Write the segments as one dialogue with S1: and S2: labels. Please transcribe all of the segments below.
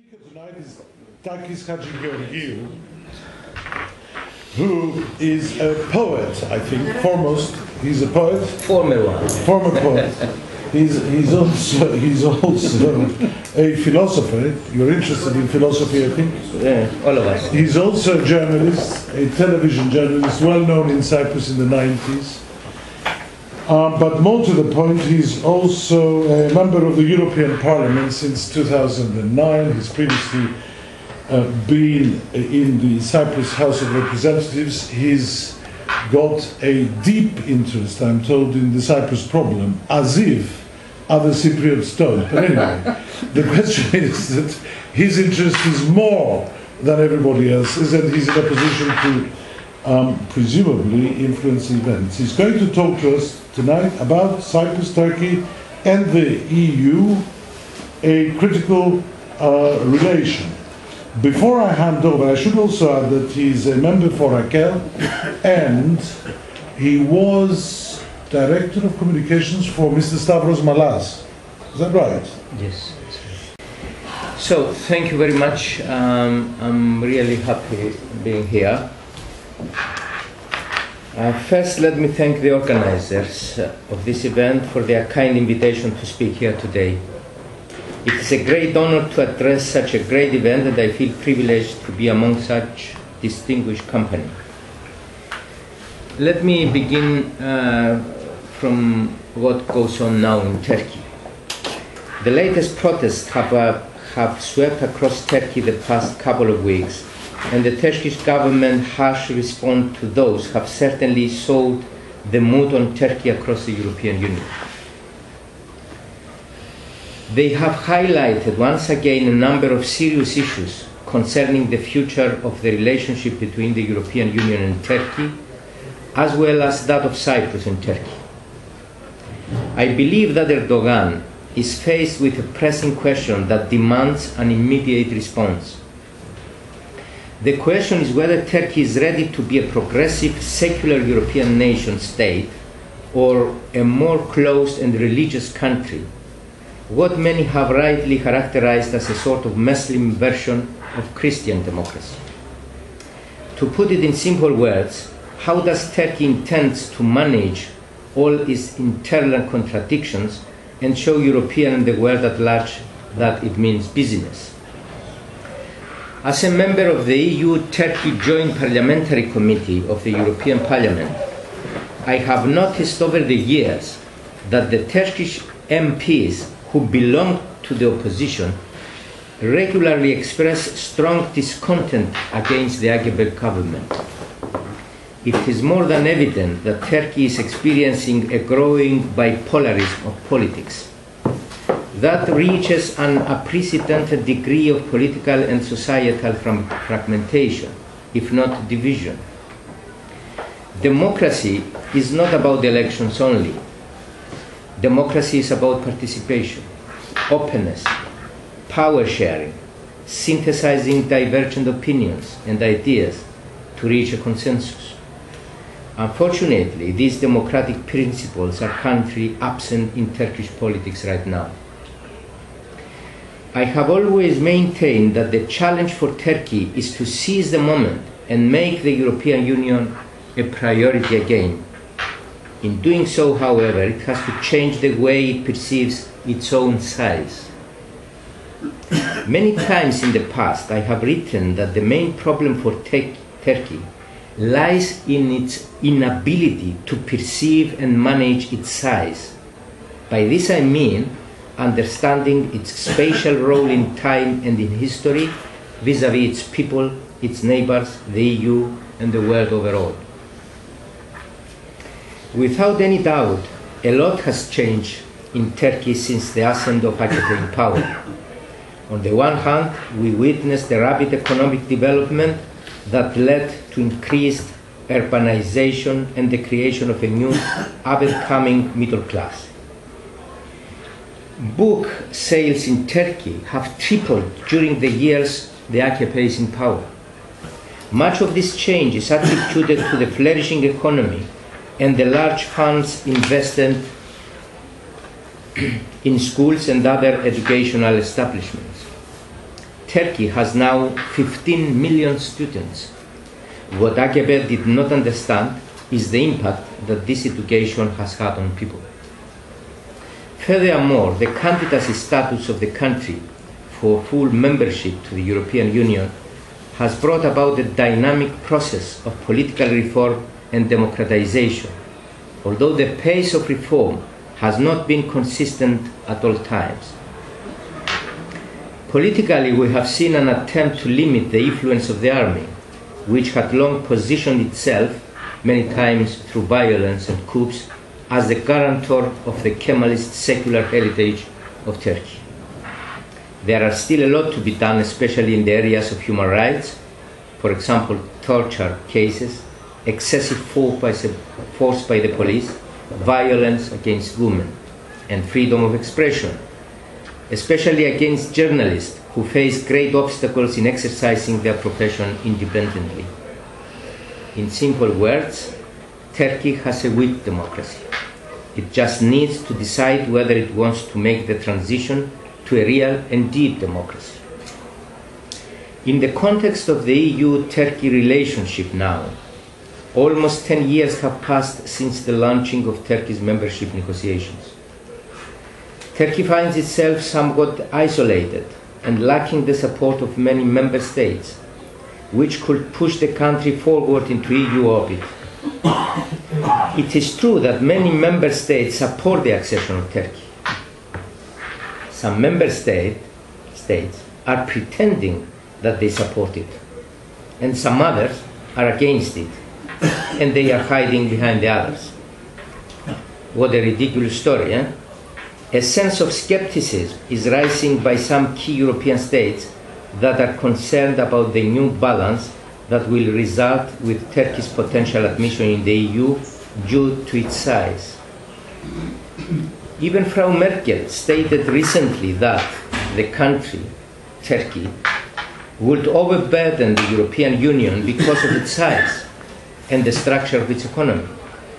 S1: speaker tonight is Takis Hadjigeorgiou, who is a poet, I think, foremost. He's a poet.
S2: Former one.
S1: Former poet. He's also a philosopher. You're interested in philosophy, I think?
S2: Yeah, all of us.
S1: He's also a journalist, a television journalist, well known in Cyprus in the 90s. But more to the point, he's also a member of the European Parliament since 2009. He's previously been in the Cyprus House of Representatives. He's got a deep interest, I'm told, in the Cyprus problem, as if other Cypriots don't. But anyway, the question is that his interest is more than everybody else's, and he's in a position to presumably influence events. He's going to talk to us tonight about Cyprus, Turkey, and the EU, a critical relation. Before I hand over, I should also add that he's a member for AKEL, and he was Director of Communications for Mr. Stavros Malas. Is that right?
S2: Yes. So, thank you very much. I'm really happy being here. First, let me thank the organizers of this event for their kind invitation to speak here today. It is a great honor to address such a great event, and I feel privileged to be among such distinguished company. Let me begin from what goes on now in Turkey. The latest protests have swept across Turkey the past couple of weeks, and the Turkish government harsh response to those have certainly sowed the mood on Turkey across the European Union. They have highlighted once again a number of serious issues concerning the future of the relationship between the European Union and Turkey, as well as that of Cyprus and Turkey. I believe that Erdogan is faced with a pressing question that demands an immediate response. The question is whether Turkey is ready to be a progressive, secular European nation state or a more closed and religious country, what many have rightly characterized as a sort of Muslim version of Christian democracy. To put it in simple words, how does Turkey intend to manage all its internal contradictions and show Europeans and the world at large that it means business? As a member of the EU-Turkey Joint Parliamentary Committee of the European Parliament, I have noticed over the years that the Turkish MPs who belong to the opposition regularly express strong discontent against the AKEL government. It is more than evident that Turkey is experiencing a growing bipolarism of politics that reaches an unprecedented degree of political and societal fragmentation, if not division. Democracy is not about elections only. Democracy is about participation, openness, power sharing, synthesizing divergent opinions and ideas to reach a consensus. Unfortunately, these democratic principles are currently absent in Turkish politics right now. I have always maintained that the challenge for Turkey is to seize the moment and make the European Union a priority again. In doing so, however, it has to change the way it perceives its own size. Many times in the past, I have written that the main problem for Turkey lies in its inability to perceive and manage its size. By this I mean understanding its spatial role in time and in history vis-à-vis its people, its neighbors, the EU, and the world overall. Without any doubt, a lot has changed in Turkey since the ascent of AKEL in power. On the one hand, we witnessed the rapid economic development that led to increased urbanization and the creation of a new up-and-coming middle class. Book sales in Turkey have tripled during the years the AKP is in power. Much of this change is attributed to the flourishing economy and the large funds invested in schools and other educational establishments. Turkey has now 15 million students. What AKEL did not understand is the impact that this education has had on people. Furthermore, the candidacy status of the country for full membership to the European Union has brought about a dynamic process of political reform and democratization, although the pace of reform has not been consistent at all times. Politically, we have seen an attempt to limit the influence of the army, which had long positioned itself, many times through violence and coups, as the guarantor of the Kemalist secular heritage of Turkey. There are still a lot to be done, especially in the areas of human rights, for example, torture cases, excessive force by the police, violence against women, and freedom of expression, especially against journalists who face great obstacles in exercising their profession independently. In simple words, Turkey has a weak democracy. It just needs to decide whether it wants to make the transition to a real and deep democracy. In the context of the EU-Turkey relationship now, almost 10 years have passed since the launching of Turkey's membership negotiations. Turkey finds itself somewhat isolated and lacking the support of many member states, which could push the country forward into EU orbit. It is true that many member states support the accession of Turkey. Some member states are pretending that they support it, and some others are against it, and they are hiding behind the others. What a ridiculous story, eh? A sense of skepticism is rising by some key European states that are concerned about the new balance that will result with Turkey's potential admission in the EU due to its size. Even Frau Merkel stated recently that the country, Turkey, would overburden the European Union because of its size and the structure of its economy.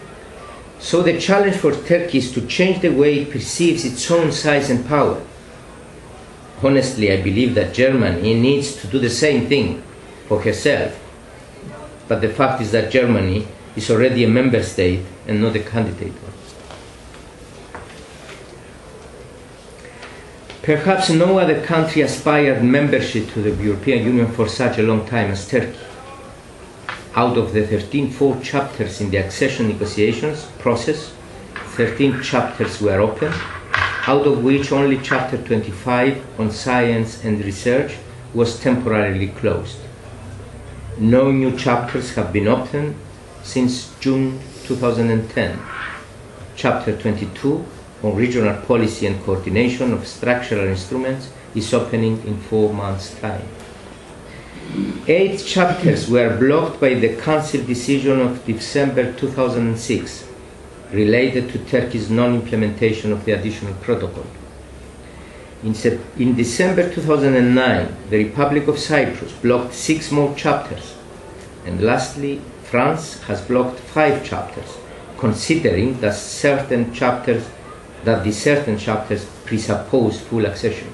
S2: So the challenge for Turkey is to change the way it perceives its own size and power. Honestly, I believe that Germany needs to do the same thing for herself. But the fact is that Germany is already a member state and not a candidate one. Perhaps no other country aspired membership to the European Union for such a long time as Turkey. Out of the 13 full chapters in the accession negotiations process, 13 chapters were open, out of which only chapter 25 on science and research was temporarily closed. No new chapters have been opened since June 2010. Chapter 22 on regional policy and coordination of structural instruments is opening in 4 months' time. 8 chapters were blocked by the Council decision of December 2006 related to Turkey's non-implementation of the additional protocol. In December 2009, the Republic of Cyprus blocked 6 more chapters. And lastly, France has blocked 5 chapters, considering that certain chapters presuppose full accession.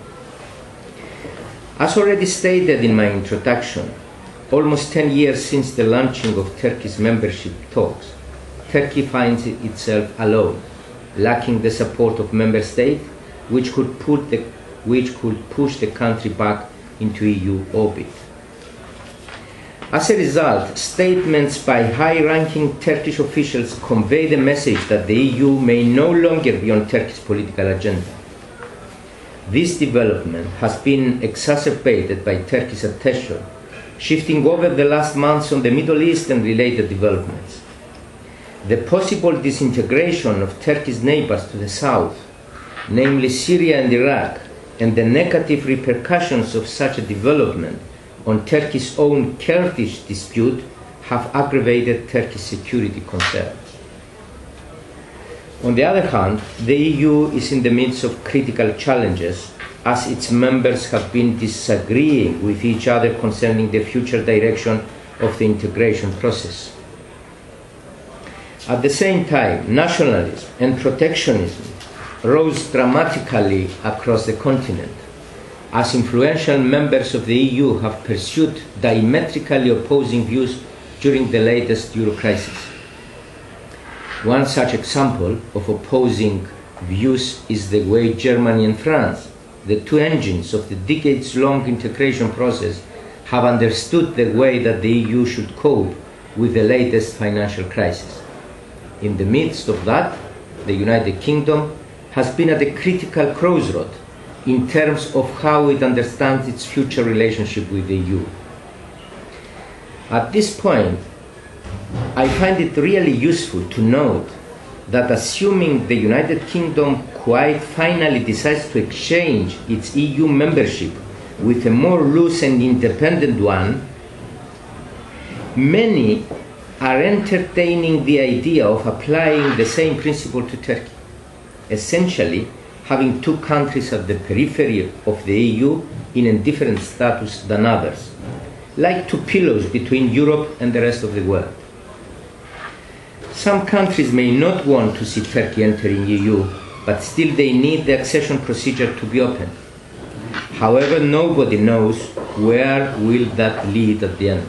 S2: As already stated in my introduction, almost 10 years since the launching of Turkey's membership talks, Turkey finds itself alone, lacking the support of member states, which could push the country back into EU orbit. As a result, statements by high-ranking Turkish officials convey the message that the EU may no longer be on Turkey's political agenda. This development has been exacerbated by Turkey's attention, shifting over the last months on the Middle East and related developments. The possible disintegration of Turkey's neighbors to the south, namely Syria and Iraq, and the negative repercussions of such a development on Turkey's own Kurdish dispute have aggravated Turkey's security concerns. On the other hand, the EU is in the midst of critical challenges as its members have been disagreeing with each other concerning the future direction of the integration process. At the same time, nationalism and protectionism rose dramatically across the continent, as influential members of the EU have pursued diametrically opposing views during the latest Euro crisis. One such example of opposing views is the way Germany and France, the two engines of the decades-long integration process, have understood the way that the EU should cope with the latest financial crisis. In the midst of that, the United Kingdom has been at a critical crossroad in terms of how it understands its future relationship with the EU. At this point, I find it really useful to note that assuming the United Kingdom quite finally decides to exchange its EU membership with a more loose and independent one, many are entertaining the idea of applying the same principle to Turkey, essentially having two countries at the periphery of the EU in a different status than others, like two pillars between Europe and the rest of the world. Some countries may not want to see Turkey entering EU, but still they need the accession procedure to be open. However, nobody knows where will that lead at the end.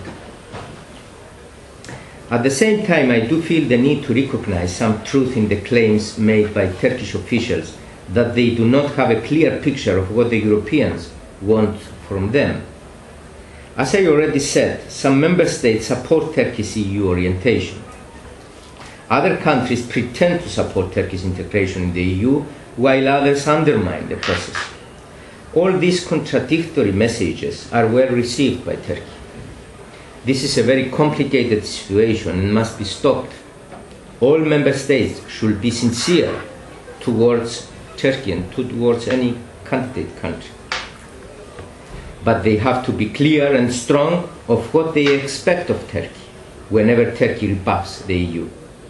S2: At the same time, I do feel the need to recognize some truth in the claims made by Turkish officials that they do not have a clear picture of what the Europeans want from them. As I already said, some member states support Turkey's EU orientation. Other countries pretend to support Turkey's integration in the EU, while others undermine the process. All these contradictory messages are well received by Turkey. This is a very complicated situation and must be stopped. All member states should be sincere towards Turkey and towards any candidate country. But they have to be clear and strong of what they expect of Turkey whenever Turkey rebuffs the EU.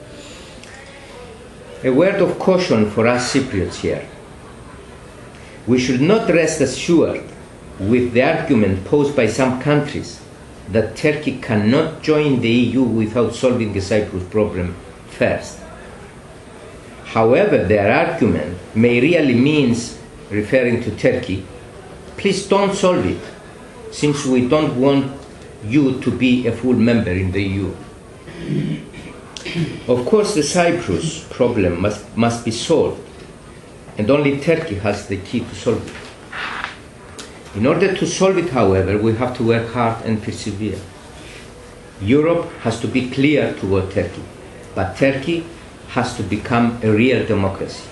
S2: A word of caution for us Cypriots here. We should not rest assured with the argument posed by some countries that Turkey cannot join the EU without solving the Cyprus problem first. However, their argument may really mean, referring to Turkey, please don't solve it, since we don't want you to be a full member in the EU. Of course, the Cyprus problem must be solved, and only Turkey has the key to solve it. In order to solve it, however, we have to work hard and persevere. Europe has to be clear toward Turkey, but Turkey has to become a real democracy.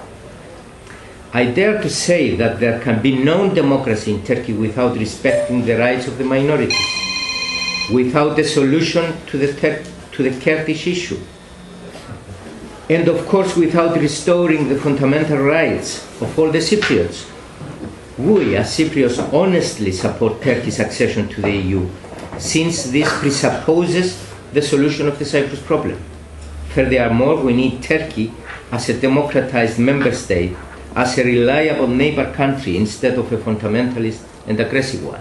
S2: I dare to say that there can be no democracy in Turkey without respecting the rights of the minorities, without a solution to the Kurdish issue, and of course without restoring the fundamental rights of all the Cypriots. We as Cypriots honestly support Turkey's accession to the EU, since this presupposes the solution of the Cyprus problem. Furthermore, we need Turkey as a democratized member state, as a reliable neighbor country instead of a fundamentalist and aggressive one.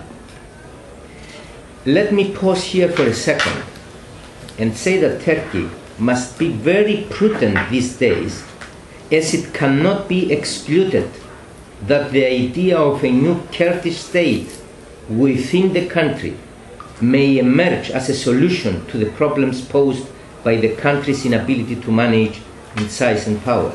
S2: Let me pause here for a second and say that Turkey must be very prudent these days, as it cannot be excluded that the idea of a new Kurdish state within the country may emerge as a solution to the problems posed by the country's inability to manage in size and power.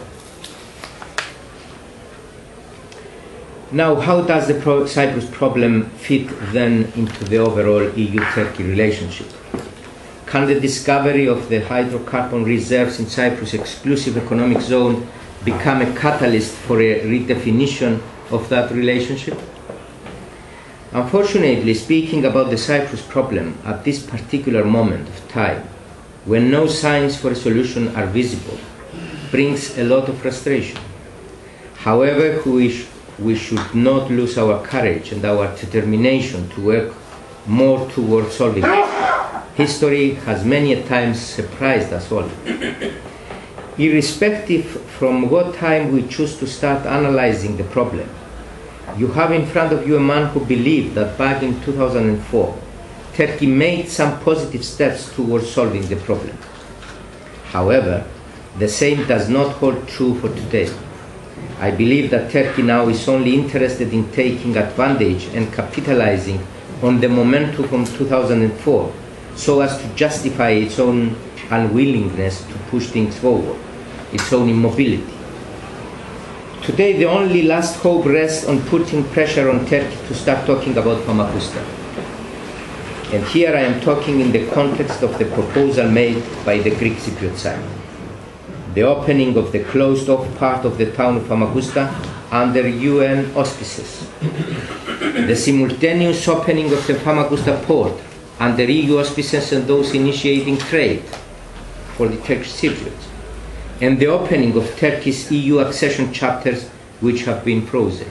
S2: Now, how does the Cyprus problem fit then into the overall EU-Turkey relationship? Can the discovery of the hydrocarbon reserves in Cyprus' exclusive economic zone become a catalyst for a redefinition of that relationship? Unfortunately, speaking about the Cyprus problem at this particular moment of time, when no signs for a solution are visible, brings a lot of frustration. However, we should not lose our courage and our determination to work more towards solving it. History has many times surprised us all. Irrespective from what time we choose to start analyzing the problem, you have in front of you a man who believed that back in 2004, Turkey made some positive steps towards solving the problem. However, the same does not hold true for today. I believe that Turkey now is only interested in taking advantage and capitalizing on the momentum from 2004 so as to justify its own unwillingness to push things forward, its own immobility. Today, the only last hope rests on putting pressure on Turkey to start talking about Famagusta. And here I am talking in the context of the proposal made by the Greek Cypriot side. The opening of the closed-off part of the town of Famagusta under UN auspices. The simultaneous opening of the Famagusta port under EU auspices and those initiating trade for the Turkish Cypriots. And the opening of Turkey's EU accession chapters, which have been frozen.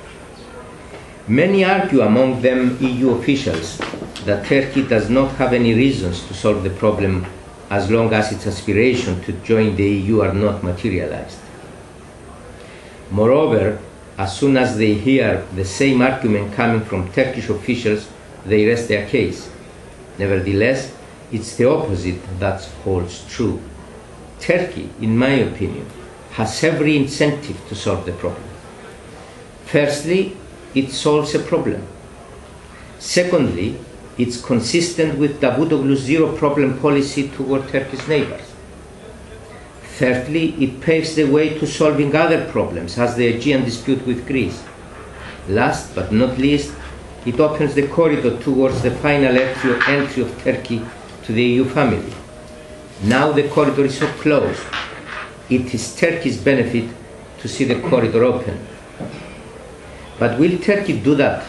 S2: Many argue, among them EU officials, that Turkey does not have any reasons to solve the problem as long as its aspirations to join the EU are not materialized. Moreover, as soon as they hear the same argument coming from Turkish officials, they rest their case. Nevertheless, it's the opposite that holds true. Turkey, in my opinion, has every incentive to solve the problem. Firstly, it solves a problem. Secondly, it's consistent with Davutoglu's zero-problem policy toward Turkey's neighbors. Thirdly, it paves the way to solving other problems, as the Aegean dispute with Greece. Last but not least, it opens the corridor towards the final entry of Turkey to the EU family. Now the corridor is so closed, it is Turkey's benefit to see the corridor open. But will Turkey do that?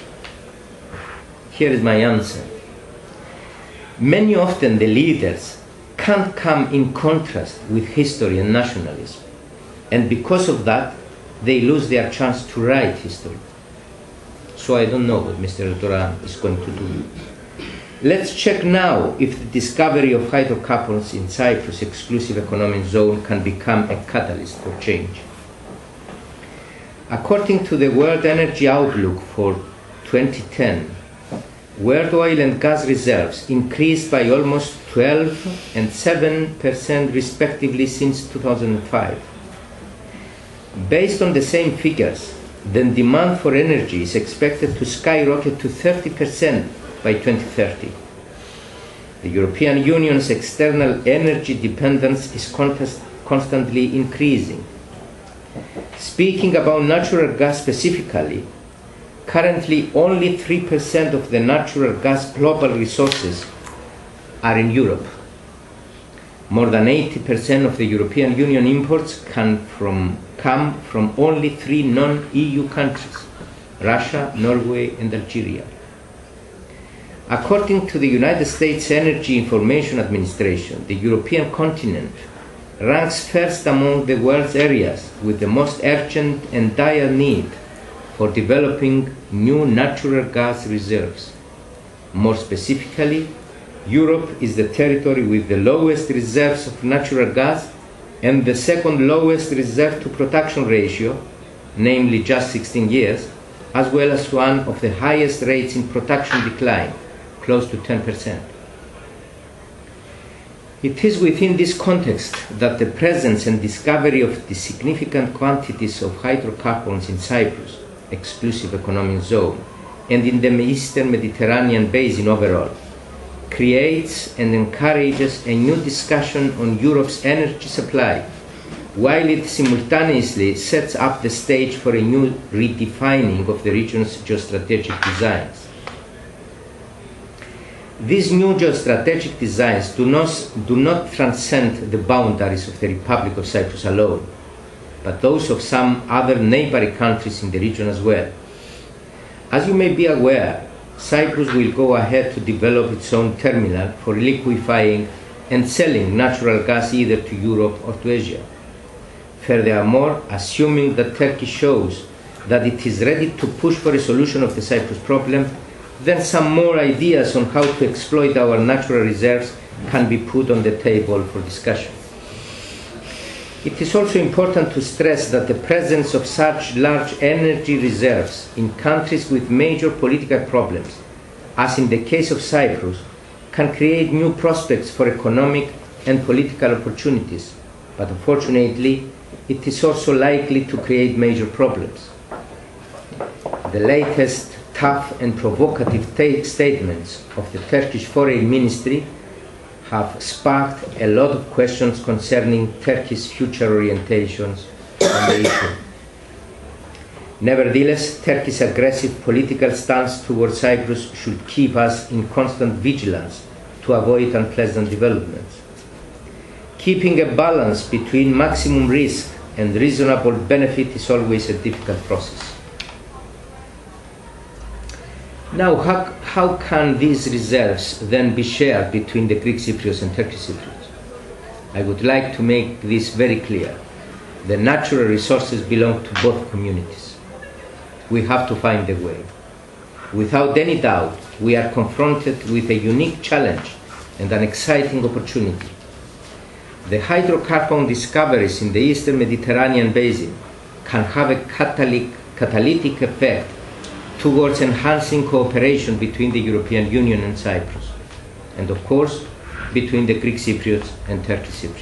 S2: Here is my answer. Many often the leaders can't come in contrast with history and nationalism. And because of that, they lose their chance to write history. So I don't know what Mr. Erdogan is going to do. Let's check now if the discovery of hydrocarbons in Cyprus' exclusive economic zone can become a catalyst for change. According to the World Energy Outlook for 2010, world oil and gas reserves increased by almost 12% and 7% respectively since 2005. Based on the same figures, the demand for energy is expected to skyrocket to 30% by 2030. The European Union's external energy dependence is constantly increasing. Speaking about natural gas specifically, currently only 3% of the natural gas global resources are in Europe. More than 80% of the European Union imports come from only 3 non-EU countries, Russia, Norway, and Algeria. According to the United States Energy Information Administration, the European continent ranks first among the world's areas with the most urgent and dire need for developing new natural gas reserves. More specifically, Europe is the territory with the lowest reserves of natural gas and the second lowest reserve to production ratio, namely just 16 years, as well as one of the highest rates in production decline, close to 10%. It is within this context that the presence and discovery of the significant quantities of hydrocarbons in Cyprus, exclusive economic zone, and in the Eastern Mediterranean basin overall, creates and encourages a new discussion on Europe's energy supply, while it simultaneously sets up the stage for a new redefining of the region's geostrategic designs. These new geostrategic designs do not transcend the boundaries of the Republic of Cyprus alone, but those of some other neighboring countries in the region as well. As you may be aware, Cyprus will go ahead to develop its own terminal for liquefying and selling natural gas either to Europe or to Asia. Furthermore, assuming that Turkey shows that it is ready to push for a solution of the Cyprus problem, then some more ideas on how to exploit our natural reserves can be put on the table for discussion. It is also important to stress that the presence of such large energy reserves in countries with major political problems, as in the case of Cyprus, can create new prospects for economic and political opportunities, but unfortunately, it is also likely to create major problems. The latest tough and provocative statements of the Turkish Foreign Ministry have sparked a lot of questions concerning Turkey's future orientations on the issue. Nevertheless, Turkey's aggressive political stance towards Cyprus should keep us in constant vigilance to avoid unpleasant developments. Keeping a balance between maximum risk and reasonable benefit is always a difficult process. Now, how can these reserves then be shared between the Greek Cypriots and Turkish Cypriots? I would like to make this very clear. The natural resources belong to both communities. We have to find a way. Without any doubt, we are confronted with a unique challenge and an exciting opportunity. The hydrocarbon discoveries in the Eastern Mediterranean basin can have a catalytic effect towards enhancing cooperation between the European Union and Cyprus, and of course, between the Greek Cypriots and Turkish Cypriots.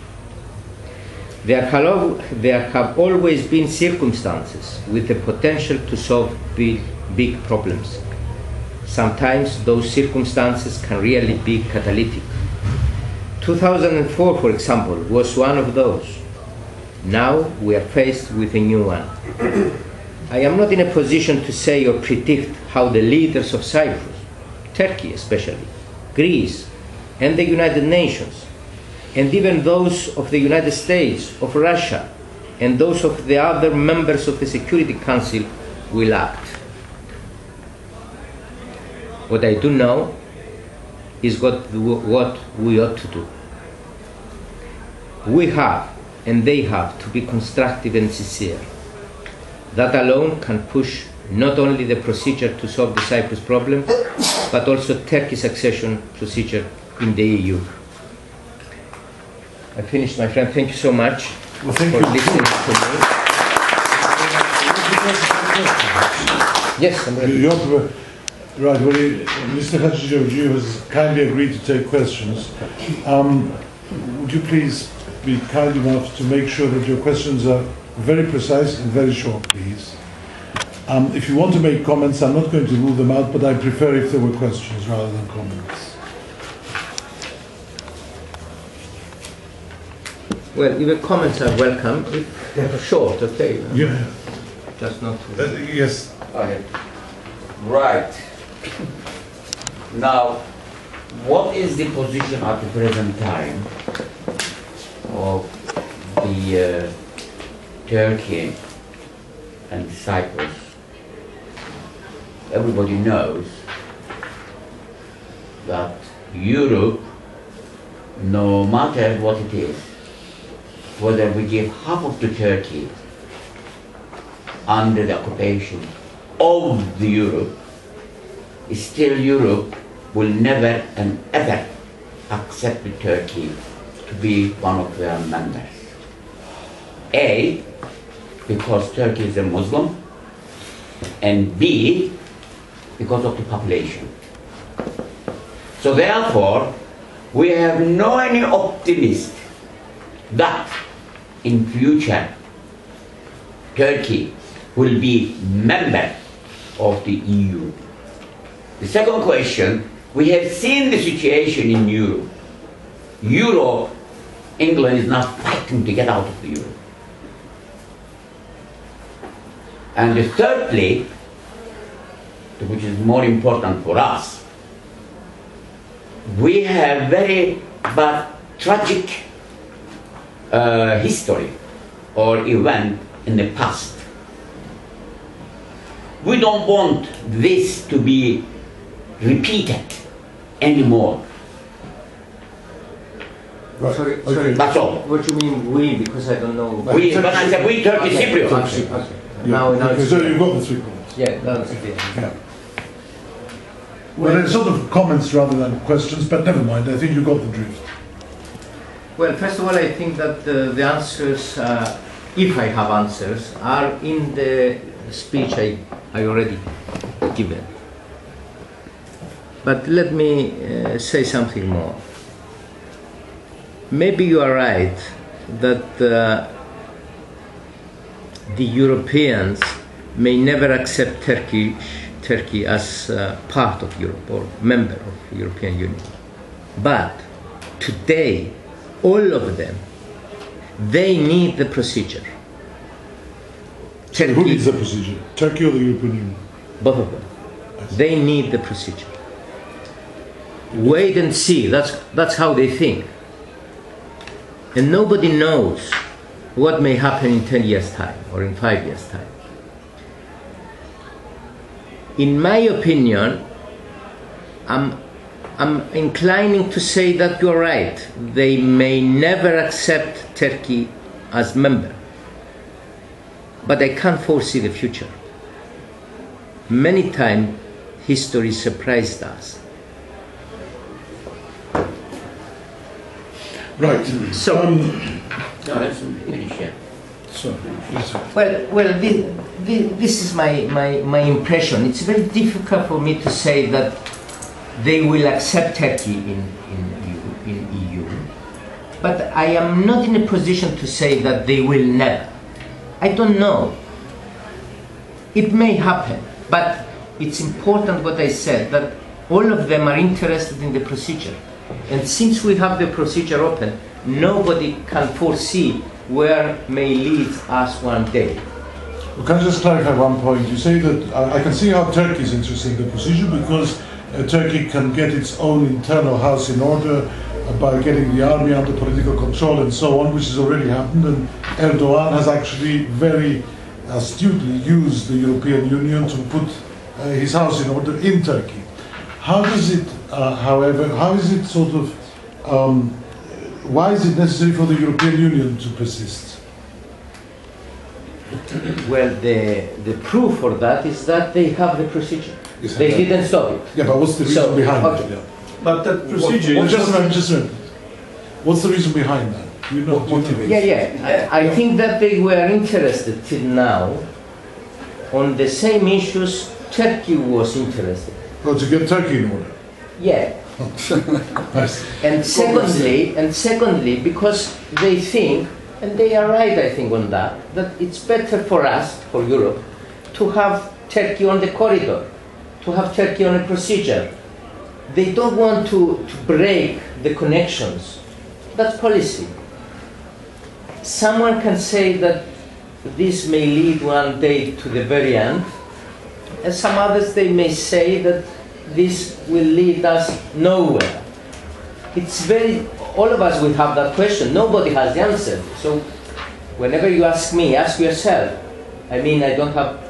S2: There have always been circumstances with the potential to solve big problems. Sometimes those circumstances can really be catalytic. 2004, for example, was one of those. Now we are faced with a new one. I am not in a position to say or predict how the leaders of Cyprus, Turkey especially, Greece, and the United Nations, and even those of the United States, of Russia, and those of the other members of the Security Council will act. What I do know is what we ought to do. We have, and they have, to be constructive and sincere. That alone can push not only the procedure to solve the Cyprus problem, but also Turkey's accession procedure in the EU. I finished, my friend. Thank you so much
S1: for
S2: listening to me. Yes, I'm ready.
S1: Right, well, Mr. Hadjigeorgiou has kindly agreed to take questions. Would you please be kind enough to make sure that your questions are very precise and very short, please? If you want to make comments, I'm not going to rule them out, but I prefer if there were questions rather than comments.
S2: Well, even comments are welcome. If they're short, okay.
S1: Yeah.
S2: Just not to...
S1: Yes.
S3: Okay. Right. Now, what is the position at the present time of the Turkey and Cyprus? Everybody knows that Europe, no matter what it is, whether we give half of the Turkey under the occupation of the Europe, still Europe will never and ever accept Turkey to be one of their members. A, because Turkey is a Muslim, and B, because of the population. So therefore, we have no any optimist that in future Turkey will be member of the EU. The second question, we have seen the situation in Europe. England is not fighting to get out of the Euro. And thirdly, which is more important for us, we have very bad tragic history or event in the past. We don't want this to be repeated anymore.
S1: Right.
S2: Sorry.
S3: That's all.
S2: What do you mean we? Because I don't know.
S3: We, when I say we, Turkish Cypriot.
S2: Okay.
S1: Yeah.
S2: Now
S1: Okay,
S2: it's
S1: so
S2: clear.
S1: you've got the 3 points.
S2: Yeah, that's clear.
S1: Yeah. Well, they're sort of comments rather than questions, but never mind. I think you got the drift.
S2: Well, first of all, I think that the answers, if I have answers, are in the speech I already given. But let me say something more. Maybe you are right that the Europeans may never accept Turkey as part of Europe or member of the European Union. But today, all of them, they need the procedure.
S1: Who needs the procedure? Turkey or the European Union?
S2: Both of them. They need the procedure. Wait and see, that's how they think. And nobody knows what may happen in 10 years' time or in 5 years' time. In my opinion, I'm inclining to say that you're right. They may never accept Turkey as member. But I can't foresee the future. Many times, history surprised us.
S1: Right.
S2: So, well, this is my impression. It's very difficult for me to say that they will accept Turkey in EU, but I am not in a position to say that they will never. I don't know. It may happen, but it's important what I said, that all of them are interested in the procedure. And since we have the procedure open, nobody can foresee where may lead us one day.
S1: Well, can I just clarify one point? You say that I can see how Turkey is interested in the procedure because Turkey can get its own internal house in order by getting the army under political control and so on, which has already happened. And Erdogan has actually very astutely used the European Union to put his house in order in Turkey. How does it, however, how is it sort of, why is it necessary for the European Union to persist?
S2: Well, the proof for that is that they have the procedure. Yes, they didn't stop it.
S1: Yeah, but what's the reason behind it? Yeah.
S4: But that procedure...
S1: Just a minute. What's the reason behind that? Do you know what motivates?
S2: Yeah. I think that they were interested till now on the same issues Turkey was interested.
S1: Oh, to get Turkey in order?
S2: Yeah.
S1: Nice.
S2: And secondly, because they think, and they are right, I think, on that it's better for us, for Europe, to have Turkey on the corridor, to have Turkey on a procedure. They don't want to break the connections. That's policy. Someone can say that this may lead one day to the very end, and some others, they may say that this will lead us nowhere. It's all of us will have that question. Nobody has the answer. So whenever you ask me, ask yourself. I mean, I don't have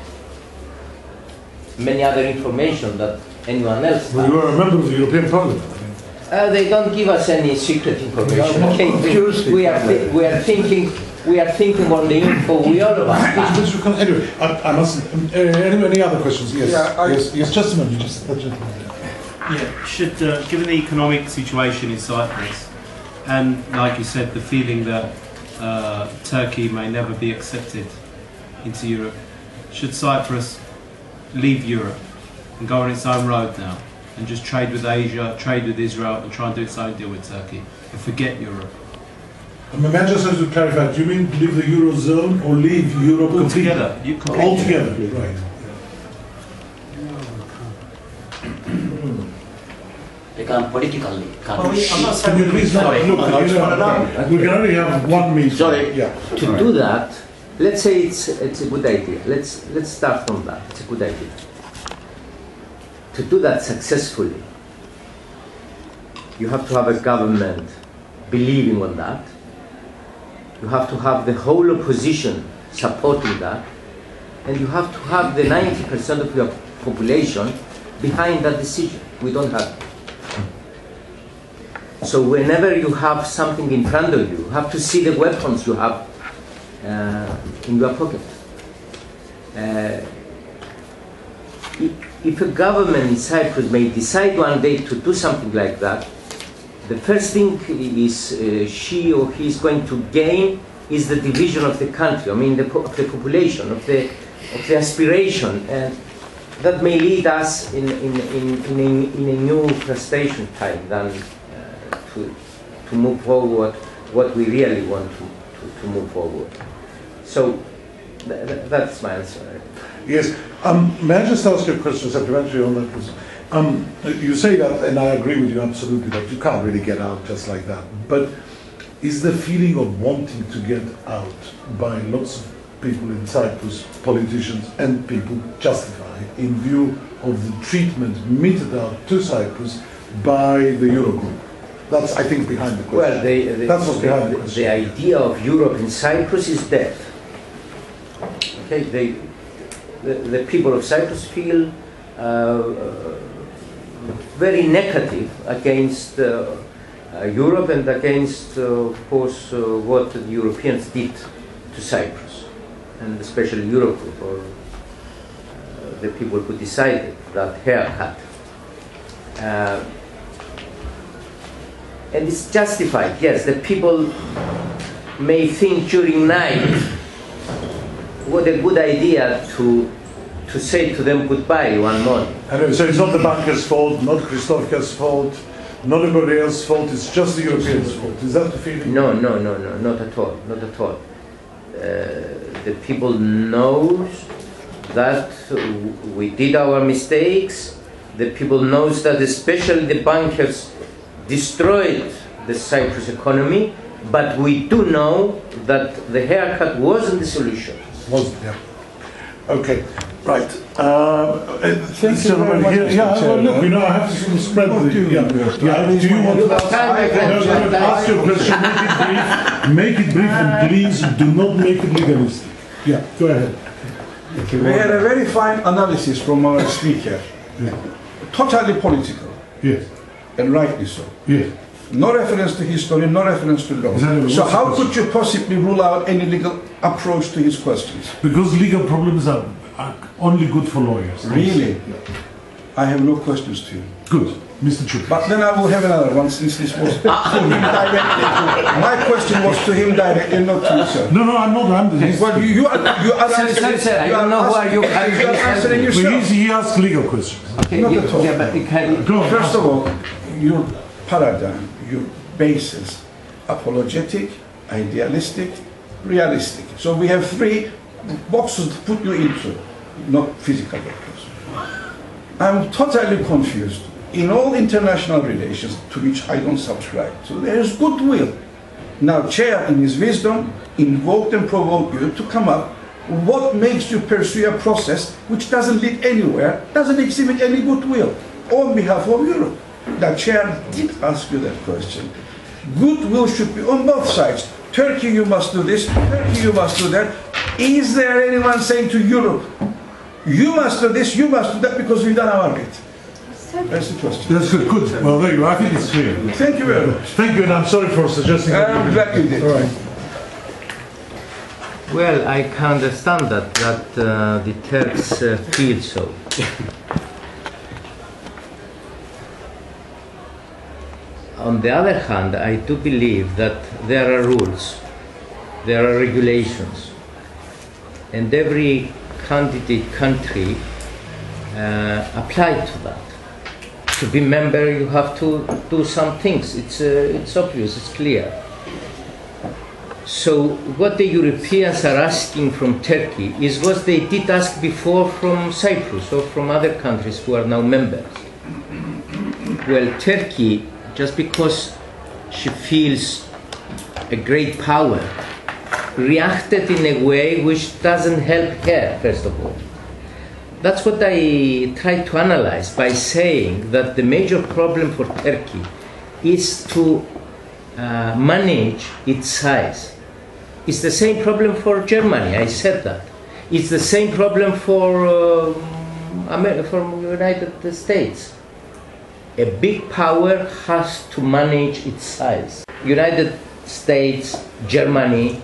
S2: many other information that anyone else has.
S1: Well, you are a member of the European Parliament.
S2: They don't give us any secret information. Okay? We are thinking on the info we all of us.
S1: Anyway, I mustn't. Any other questions? Yes. Yes. Just a minute.
S4: Yeah. Should given the economic situation in Cyprus, and like you said, the feeling that Turkey may never be accepted into Europe, should Cyprus leave Europe and go on its own road now and just trade with Asia, trade with Israel, and try and do its own deal with Turkey and forget Europe?
S1: May I just have to clarify, do you mean leave the Eurozone or leave Europe
S4: altogether?
S1: Altogether, right.
S3: Become politically.
S4: I'm not saying.
S1: Can you please not look, we can only have one meeting.
S3: Sorry.
S1: Yeah.
S2: To do that, let's say it's a good idea. Let's start from that. It's a good idea. To do that successfully, you have to have a government believing on that. You have to have the whole opposition supporting that, and you have to have the 90% of your population behind that decision. We don't have it. So whenever you have something in front of you, you have to see the weapons you have in your pocket. If a government in Cyprus may decide one day to do something like that, the first thing is she or he is going to gain is the division of the country. I mean, of the population, of the aspiration, and that may lead us in a new frustration time than to move forward what we really want to move forward. So That's my answer.
S1: Yes. May I just ask you a question supplementary on that? You say that, and I agree with you absolutely, that you can't really get out just like that. But is the feeling of wanting to get out by lots of people in Cyprus, politicians and people, justified in view of the treatment meted out to Cyprus by the Eurogroup? That's, I think, behind the question.
S2: Well,
S1: that's what's behind the question.
S2: The idea of Europe in Cyprus is dead. Okay, the people of Cyprus feel very negative against Europe and against, of course, what the Europeans did to Cyprus, and especially Eurogroup, or the people who decided that haircut. And it's justified, yes, the people may think during night what a good idea to say to them goodbye one morning.
S1: Anyway, so it's not the banker's fault, not Christofia's fault, not anybody else's fault, it's just the Europeans' fault. Is that the feeling?
S2: No, not at all, not at all. The people know that we did our mistakes. The people knows that especially the bankers destroyed the Cyprus economy, but we do know that the haircut wasn't the solution.
S1: Wasn't, yeah. Okay, right.
S5: Thank you very much, Mr.
S1: well, look, you know, I have to sort of spread the... Do you want to ask your question? Make it brief, and please do not make it legalistic. Yeah, go ahead.
S5: We had a very fine analysis from our speaker.
S1: Yeah.
S5: Totally political.
S1: Yes.
S5: And rightly so.
S1: Yes.
S5: No reference to history, no reference to law.
S1: Exactly.
S5: So how could you possibly rule out any legal approach to his questions?
S1: Because legal problems are only good for lawyers.
S5: Really? I have no questions to you.
S1: Good. Mr. Chuk.
S5: But then I will have another one, since this was to him directly. My question was to him directly, not to you, sir.
S1: No, I'm not.
S5: Well, you are answering.
S2: Sir, I don't know who are you.
S5: You are answering yourself.
S1: He asked legal questions.
S2: Okay,
S5: Not at all.
S2: yeah, but it can,
S5: First of all, your paradigm, your basis, apologetic, idealistic, realistic. So we have three boxes to put you into, not physical boxes. I'm totally confused. In all international relations, to which I don't subscribe to, there is goodwill. Now, Chair, in his wisdom, invoked and provoked you to come up. What makes you pursue a process which doesn't lead anywhere, doesn't exhibit any goodwill on behalf of Europe? The Chair did ask you that question. Goodwill should be on both sides. Turkey, you must do this. Turkey, you must do that. Is there anyone saying to Europe, you must do this, you must do that, because we've done our bit? That's the question.
S1: That's good. Good. Well, there you are. I think it's clear.
S5: Thank you very much.
S1: Thank you, and I'm sorry for suggesting that.
S5: I'm glad you did.
S1: All right.
S2: well, I can understand that the Turks feel so. On the other hand, I do believe that there are rules, there are regulations, and every candidate country applied to that. To be member, you have to do some things. It's obvious, it's clear. So what the Europeans are asking from Turkey is what they did ask before from Cyprus or from other countries who are now members. Well, Turkey, just because she feels a great power, reacted in a way which doesn't help her, first of all. That's what I try to analyze by saying that the major problem for Turkey is to manage its size. It's the same problem for Germany, I said that. It's the same problem for United States. A big power has to manage its size. United States, Germany,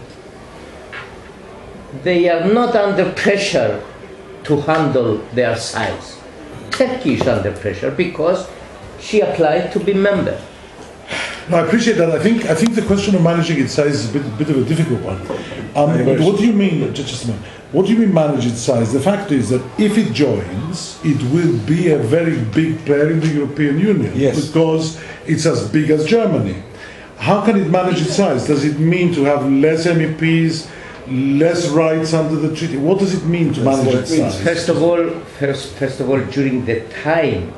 S2: they are not under pressure to handle their size. Turkey is under pressure because she applied to be member.
S1: No, I appreciate that. I think the question of managing its size is a bit of a difficult one. But what do you mean? Just a minute. What do you mean manage its size? The fact is that if it joins, it will be a very big player in the European Union,
S5: yes,
S1: because it's as big as Germany. How can it manage its size? Does it mean to have less MEPs, less rights under the treaty? What does it mean to manage its size?
S2: First of all, during the time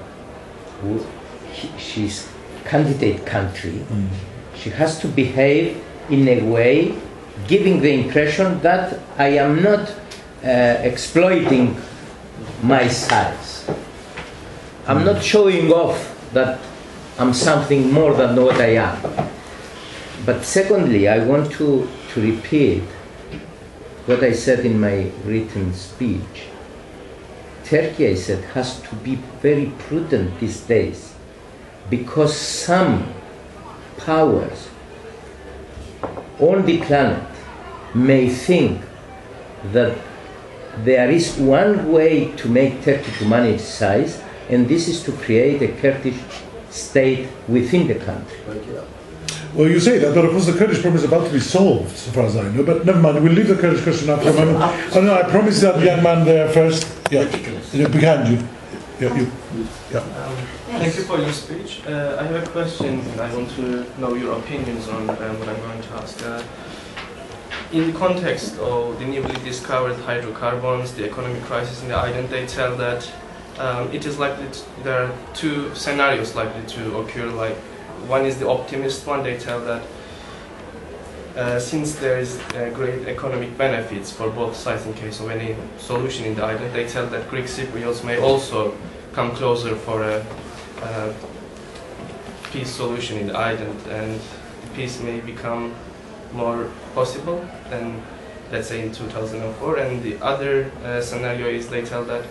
S2: she's candidate country, she has to behave in a way giving the impression that I am not exploiting my size. I'm not showing off that I'm something more than what I am. But secondly, I want to repeat what I said in my written speech. Turkey, I said, has to be very prudent these days because some powers on the planet may think that there is one way to make Turkey to manage size, and this is to create a Kurdish state within the country.
S1: Well, you say that, but of course the Kurdish problem is about to be solved, so far as I know. But never mind, we'll leave the Kurdish question up for a moment. Oh no, I promised that young man there first. Yeah, behind you. Yeah.
S6: Thank you for your speech. I have a question. I want to know your opinions on what I'm going to ask. In the context of the newly discovered hydrocarbons, the economic crisis in the island, they tell that it is likely there are two scenarios likely to occur. Like one is the optimist one. They tell that since there is great economic benefits for both sides in case of any solution in the island, they tell that Greek Cypriots may also come closer for a peace solution in the island, and peace may become more possible than, let's say, in 2004. And the other scenario is they tell that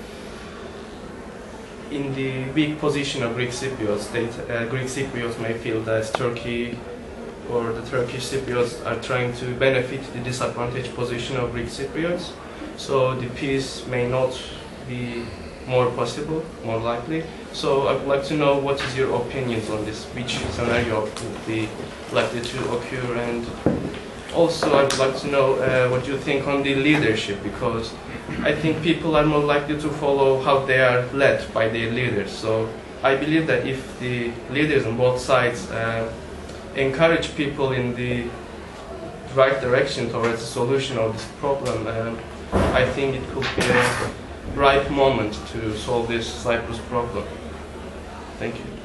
S6: in the weak position of Greek Cypriots, Greek Cypriots may feel that Turkey or the Turkish Cypriots are trying to benefit the disadvantaged position of Greek Cypriots. So the peace may not be more possible, more likely. So I would like to know what is your opinions on this, which scenario would be likely to occur, and also I would like to know what you think on the leadership, because I think people are more likely to follow how they are led by their leaders. So I believe that if the leaders on both sides encourage people in the right direction towards the solution of this problem, I think it could be a right moment to solve this Cyprus problem. Thank you.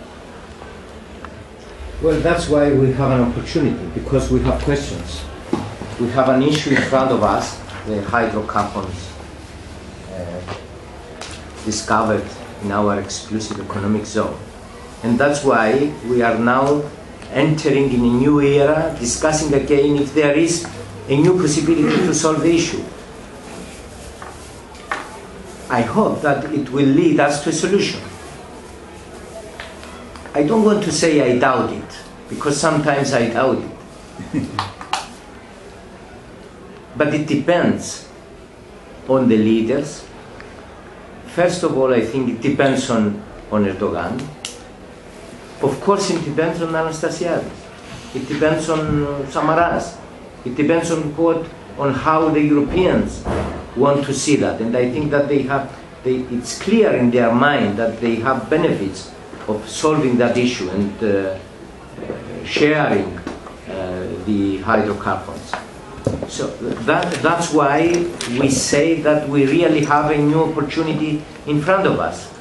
S2: Well, that's why we have an opportunity, because we have questions. We have an issue in front of us, the hydrocarbons discovered in our exclusive economic zone. And that's why we are now entering in a new era, discussing again if there is a new possibility to solve the issue. I hope that it will lead us to a solution. I don't want to say I doubt it, because sometimes I doubt it. But it depends on the leaders. First of all, I think it depends on Erdogan. Of course, it depends on Anastasiadis. It depends on Samaras. It depends on how the Europeans want to see that. And I think that it's clear in their mind that they have benefits of solving that issue and sharing the hydrocarbons. So that's why we say that we really have a new opportunity in front of us.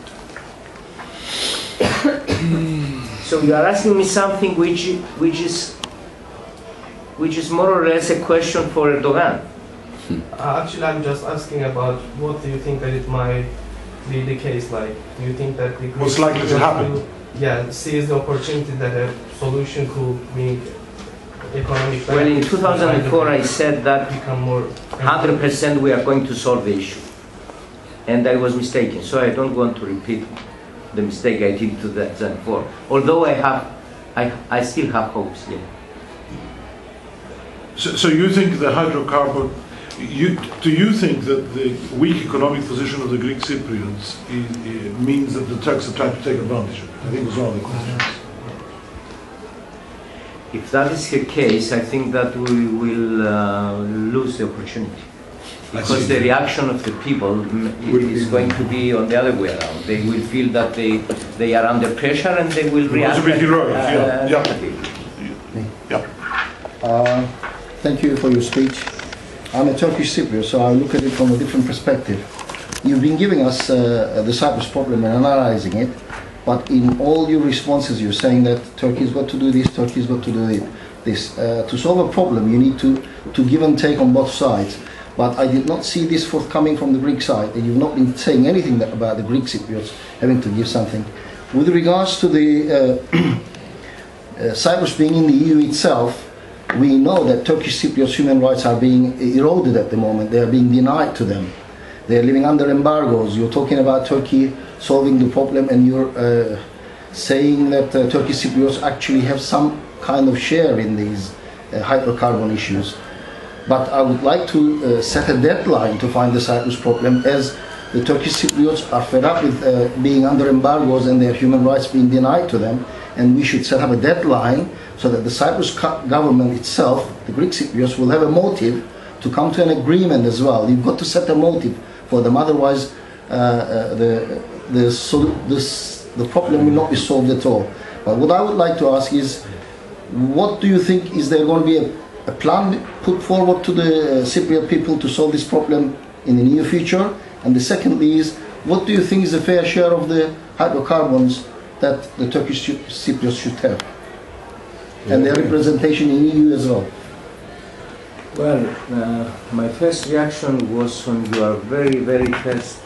S2: So you are asking me something which is more or less a question for Erdogan.
S6: Actually, I'm just asking about what do you think that it might be the case like? Do you think that the
S1: what's likely to happen?
S6: Seize the opportunity that a solution could bring economic benefits?
S2: Well, in 2004 I said that 100% we are going to solve the issue. And I was mistaken, so I don't want to repeat the mistake I did in 2004. Although I still have hopes, yeah.
S1: So you think the hydrocarbon, do you think that the weak economic position of the Greek Cypriots means that the Turks are trying to take advantage of it? I think it was one of the questions.
S2: If that is the case, I think that we will lose the opportunity. Because the reaction of the people is going to be on the other way around. They will feel that they are under pressure and they will react.
S1: Yeah.
S7: Thank you for your speech. I'm a Turkish Cypriot, so I look at it from a different perspective. You've been giving us the Cyprus problem and analyzing it, but in all your responses you're saying that Turkey's got to do this, Turkey's got to do this. To solve a problem you need to give and take on both sides. But I did not see this forthcoming from the Greek side, and you've not been saying anything about the Greek Cypriots having to give something. With regards to the Cyprus being in the EU itself, we know that Turkish Cypriots' human rights are being eroded at the moment. They are being denied to them. They are living under embargoes. You're talking about Turkey solving the problem, and you're saying that Turkish Cypriots actually have some kind of share in these hydrocarbon issues. But I would like to set a deadline to find the Cyprus problem, as the Turkish Cypriots are fed up with being under embargoes and their human rights being denied to them, and we should set up a deadline so that the Cyprus government itself, the Greek Cypriots, will have a motive to come to an agreement as well. You've got to set a motive for them, otherwise the problem will not be solved at all. But what I would like to ask is, what do you think, is there going to be a plan put forward to the Cypriot people to solve this problem in the near future? And the secondly is, what do you think is the fair share of the hydrocarbons that the Turkish Cypriots should have? And their representation in EU as well.
S2: Well, my first reaction was on your very, very first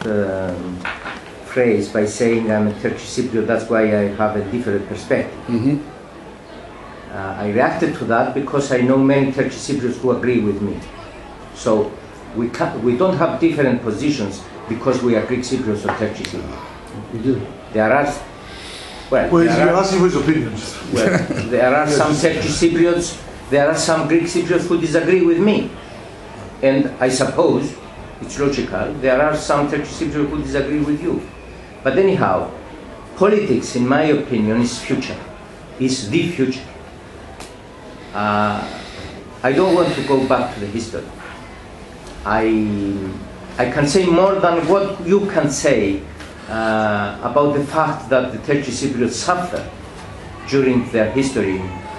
S2: phrase by saying I'm a Turkish Cypriot, that's why I have a different perspective.
S7: Mm-hmm.
S2: I reacted to that because I know many Turkish Cypriots who agree with me. So we don't have different positions because we are Greek Cypriots or Turkish Cypriots.
S7: We do.
S2: There are, well,
S1: you're asking for his opinions.
S2: Well, there are some Turkish Cypriots, there are some Greek Cypriots who disagree with me. And I suppose, it's logical, there are some Turkish Cypriots who disagree with you. But anyhow, politics, in my opinion, is future, is the future. I don't want to go back to the history. I can say more than what you can say about the fact that the Turkish Cypriots suffered during their history,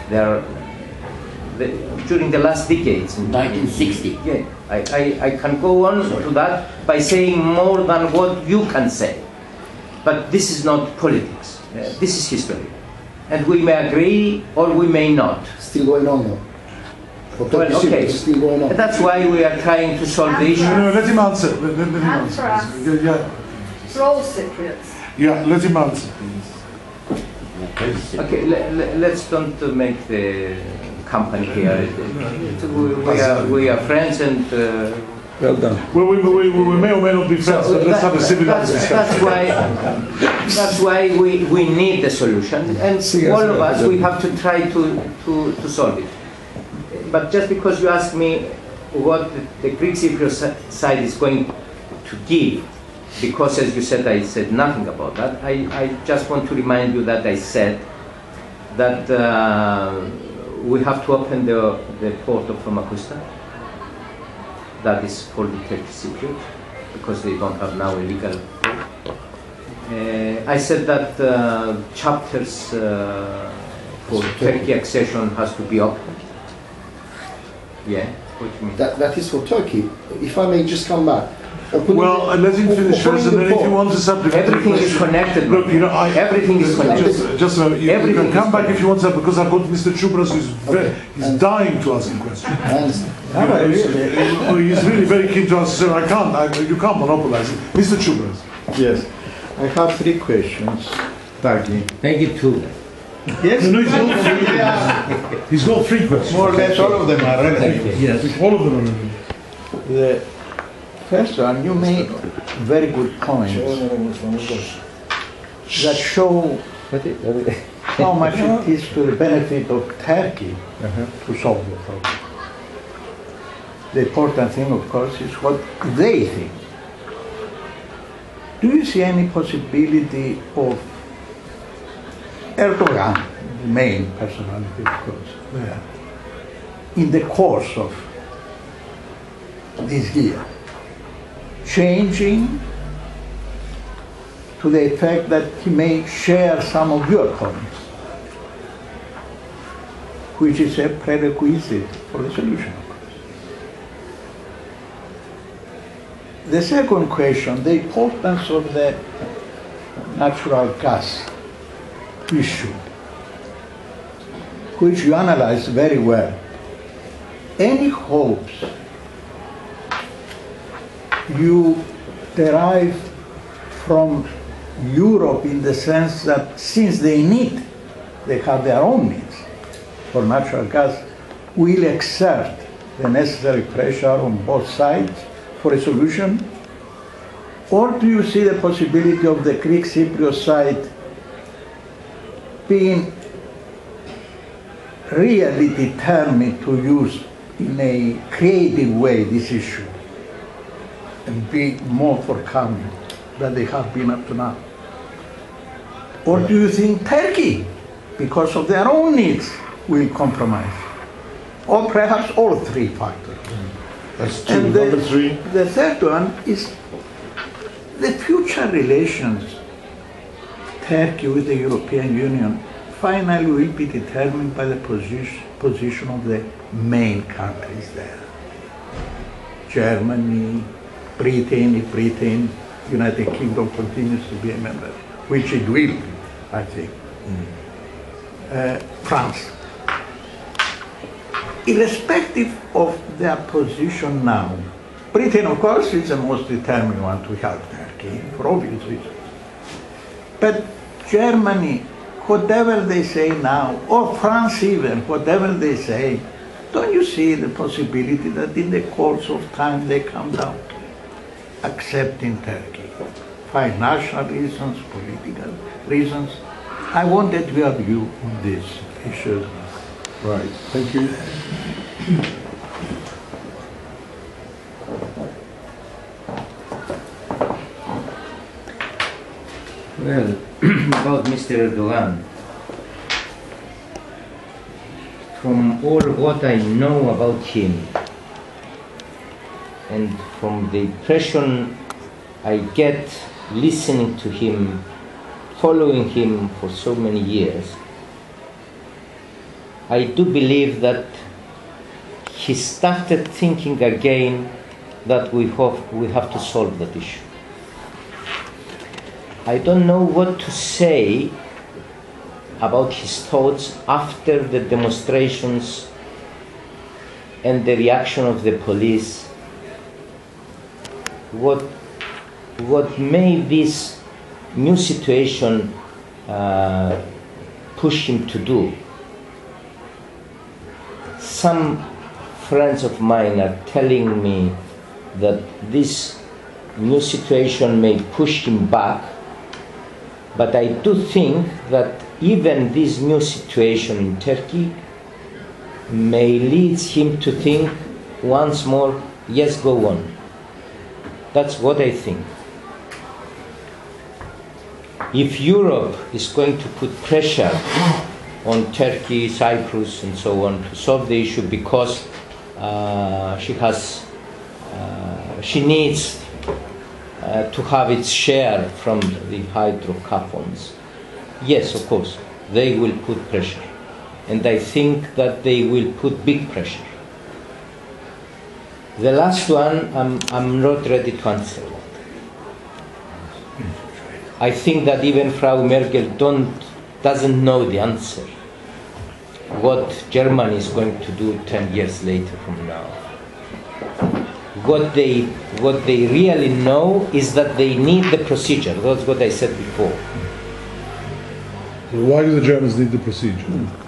S2: during the last decades.
S3: 1960.
S2: Yeah, I can go on to that by saying more than what you can say. But this is not politics. This is history. And we may agree or we may not.
S7: Still going on now.
S2: Well, okay.
S7: Still going on.
S2: That's why we are trying to solve the issue.
S1: No, let him answer. Let him answer. Yeah.
S8: For all Cypriots.
S1: Yeah, let him answer, please.
S2: Okay, let's don't make the company here. We are friends and...
S5: Well done.
S1: Well, we may or may not be friends, but let's have a civilized discussion.
S2: That's why we need a solution, and all of us, we have to try to solve it. But just because you ask me what the Greek Cypriot side is going to give, because as you said, I said nothing about that, I just want to remind you that I said that we have to open the port of Famagusta. That is for the Turkish Cypriot, because they don't have now a legal port. I said that chapters for Turkey accession has to be opened. Yeah, what do you mean?
S7: That is for Turkey. If I may just come back.
S1: Well, let him finish first, and then if you want to supplement.
S2: Everything is connected.
S1: Look, you know,
S2: everything is connected.
S1: Just you can come back if you want to, because I've got Mr. Chubras who's he's dying to ask a question.
S7: I understand.
S1: He's really very keen to answer. So you can't monopolize it. Mr. Chubras.
S9: Yes, I have three questions. Taki.
S2: Thank you too.
S9: Yes.
S1: No, he's got three questions.
S9: More or less all of them are relative.
S1: Yes, all of them are relative.
S9: The first one, you made very good points that show how much it is to the benefit of Turkey to solve the problem. The important thing, of course, is what they think. Do you see any possibility of Erdogan, the main personality, of course, in the course of this year, changing to the effect that he may share some of your points, which is a prerequisite for the solution, of course? The second question, the importance of the natural gas issue, which you analyzed very well. Any hopes you derive from Europe in the sense that since they have their own needs for natural gas, will exert the necessary pressure on both sides for a solution? Or do you see the possibility of the Greek Cypriot side being really determined to use in a creative way this issue and be more forthcoming than they have been up to now? Or do you think Turkey, because of their own needs, will compromise? Or perhaps all three factors?
S1: That's two.
S9: And
S1: Number three.
S9: The third one is the future relations Turkey with the European Union finally will be determined by the position of the main countries there. Germany, Britain, if Britain, United Kingdom continues to be a member, which it will be, I think. France. Irrespective of their position now, Britain, of course, is the most determined one to help Turkey, for obvious reasons. But Germany, whatever they say now, or France even, whatever they say, don't you see the possibility that in the course of time they come down to accepting Turkey? Financial reasons, political reasons. I wanted your view on this issue.
S1: Right, thank you.
S2: Well, about Mr. Erdogan, from all what I know about him and from the impression I get listening to him, following him for so many years, I do believe that he started thinking again that we have to solve that issue. I don't know what to say about his thoughts after the demonstrations and the reaction of the police. What made this new situation push him to do? Some friends of mine are telling me that this new situation may push him back, but I do think that even this new situation in Turkey may lead him to think once more, yes, go on. That's what I think. If Europe is going to put pressure on Turkey, Cyprus, and so on to solve the issue because she needs to have its share from the hydrocarbons. Yes, of course, they will put pressure. And I think that they will put big pressure. The last one, I'm not ready to answer that. I think that even Frau Merkel doesn't know the answer. What Germany is going to do 10 years later from now. What they really know is that they need the procedure. That's what I said before.
S1: Why do the Germans need the procedure?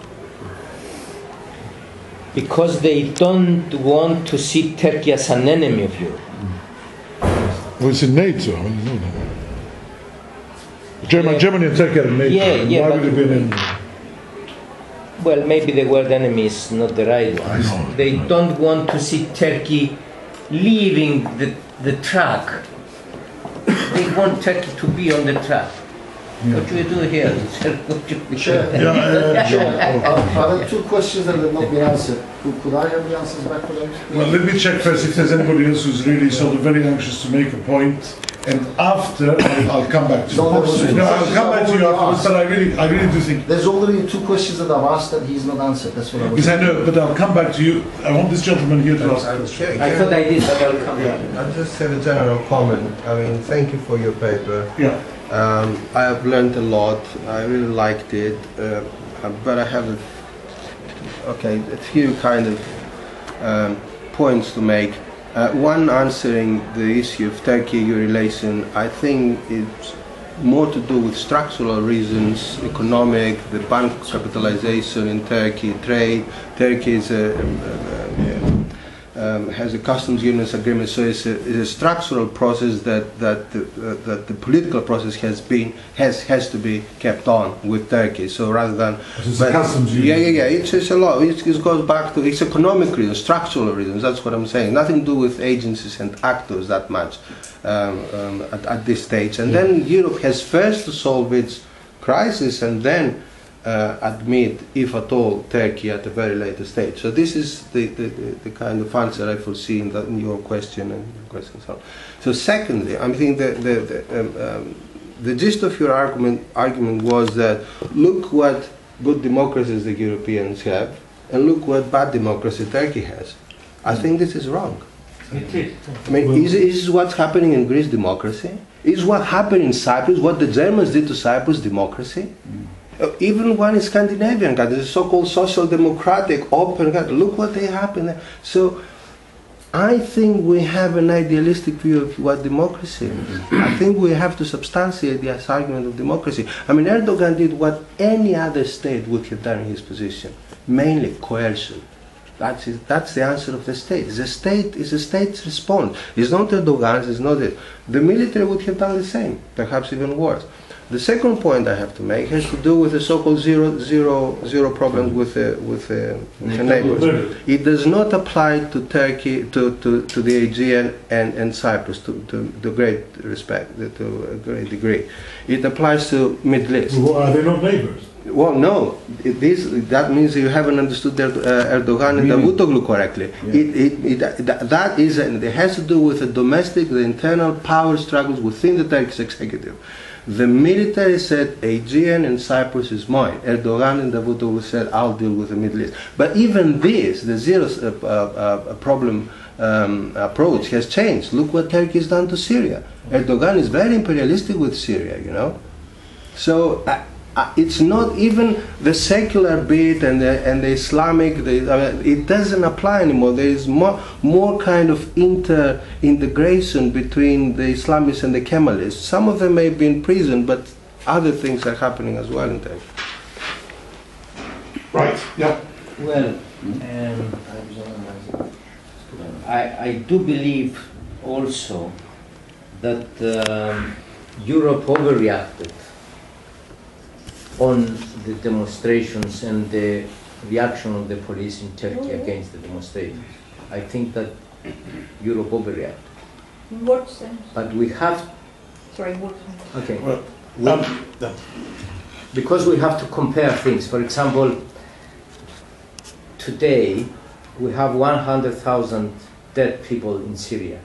S2: Because they don't want to see Turkey as an enemy of Europe.
S1: Well, it's in NATO. I mean, no. Germany and Turkey are in NATO. Why would it be an enemy?
S2: Well, maybe the word enemy is not the right one. They don't want to see Turkey leaving the track. They want Turkey to be on the track. What do you do here?
S7: Sure. Are there two questions that have not been answered? Could I have the answers back for those?
S1: Well, let me check first if there's anybody else who's really sort of very anxious to make a point. and after I'll come back to you.
S7: No,
S1: I'll come back to you afterwards, but I really do think.
S7: There's already 2 questions that I've asked that he's not answered. That's what I was.
S1: Yes, I know, but I'll come back to you. I want this gentleman here to ask questions.
S2: I thought I did, but I'll come back.
S10: I just have a general comment. I mean, thank you for your paper.
S1: Yeah.
S10: I have learned a lot. I really liked it, but I have a few kind of points to make. One, answering the issue of Turkey-EU relation, I think it's more to do with structural reasons, economic, the bank capitalization in Turkey, trade. Turkey is has a customs unions agreement, so it's a structural process that the political process has to be kept on with Turkey. So rather than
S1: customs union.
S10: it's a lot. It goes back to it's economic reasons, structural reasons. That's what I'm saying. Nothing to do with agencies and actors that much at this stage. And then Europe has first to solve its crisis and then admit, if at all, Turkey at a very later stage. So this is the kind of answer I foresee in your question and your question. So secondly, I think the gist of your argument was that look what good democracies the Europeans have, and look what bad democracy Turkey has. I think this is wrong.
S2: It is.
S10: I mean, is what's happening in Greece democracy? Is what happened in Cyprus, what the Germans did to Cyprus, democracy? Even one in Scandinavian countries, the so-called social democratic, open countries, look what they happened there. So I think we have an idealistic view of what democracy is. I think we have to substantiate this argument of democracy. I mean, Erdogan did what any other state would have done in his position, mainly coercion. That's the answer of the state. The state is a state's response. It's not Erdogan's, it's not it. The military would have done the same, perhaps even worse. The second point I have to make has to do with the so-called zero problems with the neighbors. It does not apply to Turkey, to the Aegean and Cyprus, to great respect, to a great degree. It applies to Middle East.
S1: Well, are they not neighbors?
S10: Well, no. That means you haven't understood Erdogan and Davutoglu correctly. Yeah. It has to do with the internal power struggles within the Turkish executive. The military said Aegean and Cyprus is mine. Erdogan and Davutoglu said I'll deal with the Middle East. But even this, the zero problem approach has changed. Look what Turkey has done to Syria. Erdogan is very imperialistic with Syria, you know. So it's not even the secular bit and the Islamic. It doesn't apply anymore. There is more kind of integration between the Islamists and the Kemalists. Some of them may be in prison, but other things are happening as well in Turkey.
S1: Right. Yeah.
S2: Well, I do believe also that Europe overreacted on the demonstrations and the reaction of the police in Turkey against the demonstrations. I think that Europe overreacted.
S8: In what sense?
S2: But we have...
S8: Sorry, what sense?
S2: Okay.
S1: Well,
S2: because we have to compare things. For example, today we have 100,000 dead people in Syria.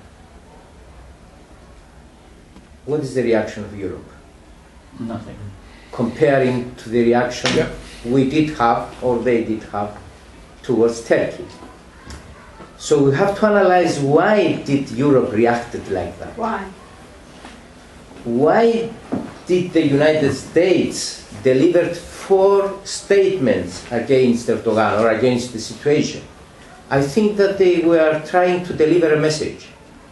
S2: What is the reaction of Europe?
S11: Nothing.
S2: Comparing to the reaction we did have, or they did have, towards Turkey. So we have to analyze why did Europe reacted like that?
S8: Why?
S2: Why did the United States deliver 4 statements against Erdogan or against the situation? I think that they were trying to deliver a message.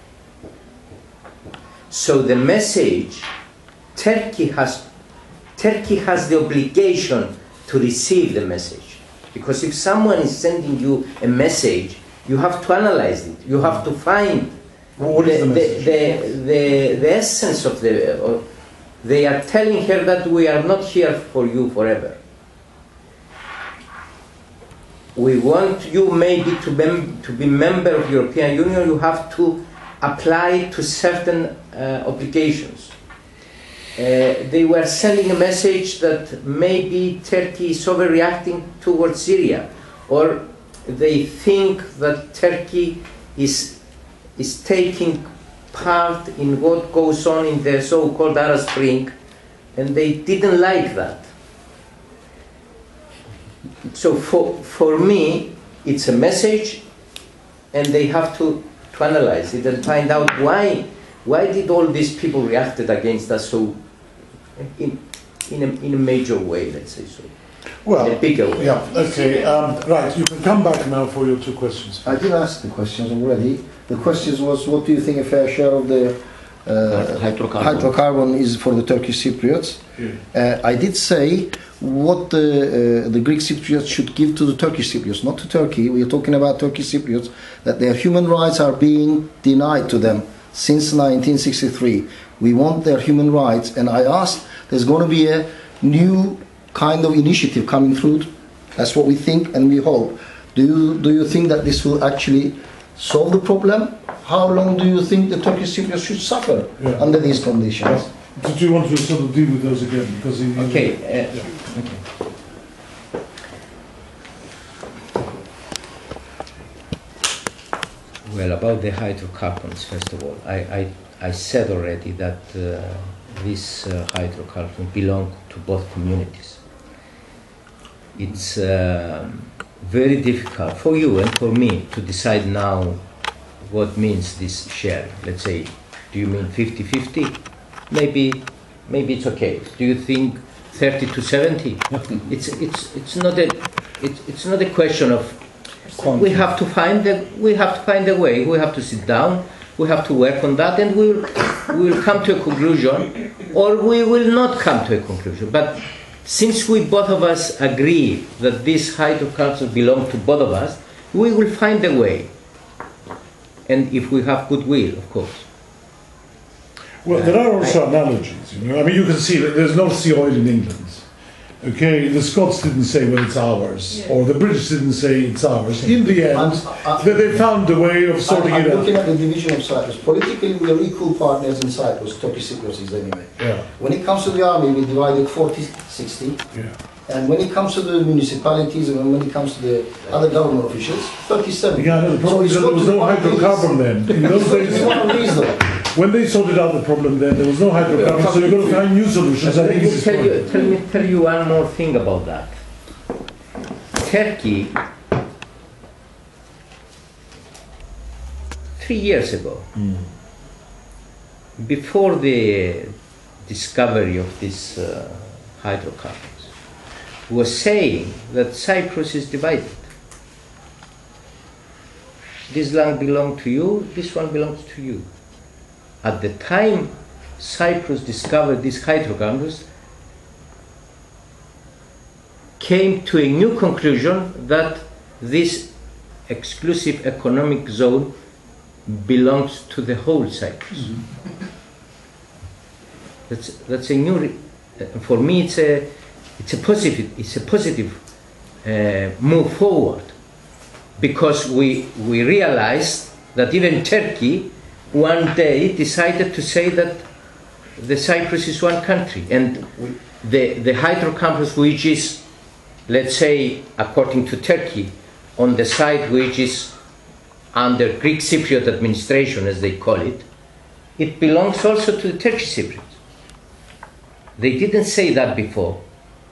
S2: So the message, Turkey has the obligation to receive the message. Because if someone is sending you a message, you have to analyze it. You have to find the essence of the... they are telling her that we are not here for you forever. We want you maybe to be member of the European Union. You have to apply to certain obligations. They were sending a message that maybe Turkey is overreacting towards Syria, or they think that Turkey is taking part in what goes on in the so-called Arab Spring, and they didn't like that. So for me, it's a message, and they have to analyze it and find out why did all these people reacted against us so in a major way, let's say so.
S1: Well,
S2: in a bigger way.
S1: Yeah, okay, right, you can come back now for your two questions.
S7: I did ask the questions already. The question was, what do you think a fair share of the hydrocarbon is for the Turkish Cypriots? Yeah. I did say what the Greek Cypriots should give to the Turkish Cypriots, not to Turkey. We are talking about Turkish Cypriots, that their human rights are being denied to them since 1963. We want their human rights, and I asked, there's going to be a new kind of initiative coming through. That's what we think and we hope. Do you think that this will actually solve the problem? How long do you think the Turkish Cypriots should suffer under these conditions?
S1: Did you want to sort of deal with those again? Because
S2: okay. Well, about the hydrocarbons, first of all, I said already that these hydrocarbons belong to both communities. It's very difficult for you and for me to decide now what means this share. Let's say, do you mean 50-50? Maybe it's okay. Do you think 30-70? It's not a question of. We have to find a way. We have to sit down. We have to work on that, and we will come to a conclusion, or we will not come to a conclusion. But since we both of us agree that these hydrocarbons belong to both of us, we will find a way. And if we have goodwill, of course.
S1: Well, there are also analogies. You know, I mean, you can see that there's no sea oil in England. Okay, the Scots didn't say, well, it's ours, or the British didn't say it's ours. In the end, they found a way of sorting it out.
S7: I'm looking at the division of Cyprus. Politically, we are equal partners in Cyprus. Turkish Cyprus is anyway.
S1: Yeah.
S7: When it comes to the army, we divided 40-60. Yeah. And when it comes to the municipalities and when it comes to the other government officials, 37.
S1: Yeah, no, the problem is that there was no hydrocarbon then. In those days, when they sorted out the problem then, there was no hydrocarbon, so you've got to find new solutions.
S2: Let me tell you one more thing about that. Turkey, 3 years ago, before the discovery of these hydrocarbons, was saying that Cyprus is divided. This land belongs to you, this one belongs to you. At the time Cyprus discovered these hydrocarbons, came to a new conclusion that this exclusive economic zone belongs to the whole Cyprus. That's a new. For me, it's a positive move forward, because we realized that even Turkey one day decided to say that the Cyprus is one country, and the hydrocarbons, which is, let's say, according to Turkey, on the side which is under Greek Cypriot administration, as they call it, it belongs also to the Turkish Cypriots. They didn't say that before.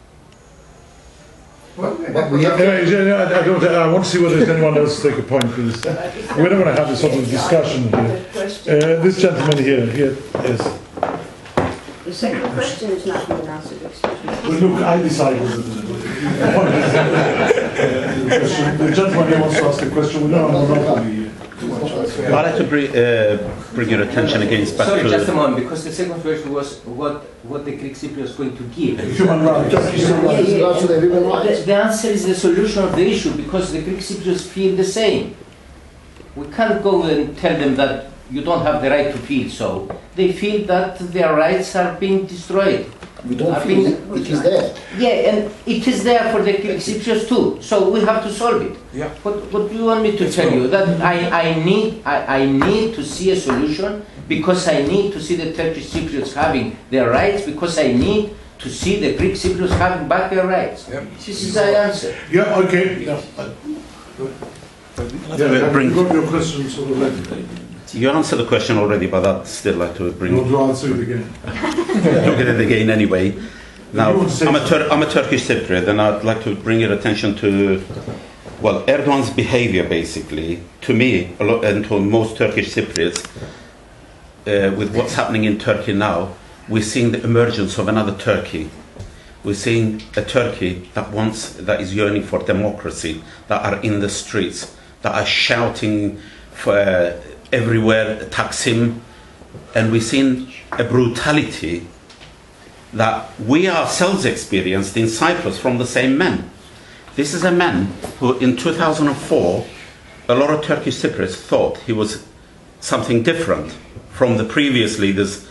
S1: I want to see whether there's anyone else to take a point, please. We're not going to have this sort of discussion here. This gentleman here, yes.
S8: The second question is not being answered, excuse me.
S1: Well, look, I decided the point is, the gentleman here wants to ask a question. We don't have monopoly here.
S11: I'd like to bring your attention against back to...
S2: just a moment, because the second question was what the Greek Cypriot is going to give.
S1: Human rights.
S2: The answer is the solution of the issue, because the Greek Cypriots feel the same. We can't go and tell them that you don't have the right to feel so. They feel that their rights are being destroyed.
S7: We don't feel it is there.
S2: Yeah, and it is there for the Greek Cypriots too. So we have to solve it.
S5: Yeah.
S2: What do you want me to tell you? That I need to see a solution, because I need to see the Turkish Cypriots having their rights, because I need to see the Greek Cypriots having back their rights. Yeah. This is my answer.
S1: Yeah, okay. Yeah.
S11: Bring
S1: your questions already.
S11: You answered the question already, but I'd still like to bring
S1: You want to answer it again?
S11: look at it again anyway. Now, I'm a Turkish Cypriot, and I'd like to bring your attention to, well, Erdogan's behavior, basically, to me, and to most Turkish Cypriots, with what's happening in Turkey now. We're seeing the emergence of another Turkey. We're seeing a Turkey that is yearning for democracy, that are in the streets, that are shouting for everywhere, Taksim, and we've seen a brutality that we ourselves experienced in Cyprus from the same man. This is a man who in 2004, a lot of Turkish Cypriots thought he was something different from the previous leaders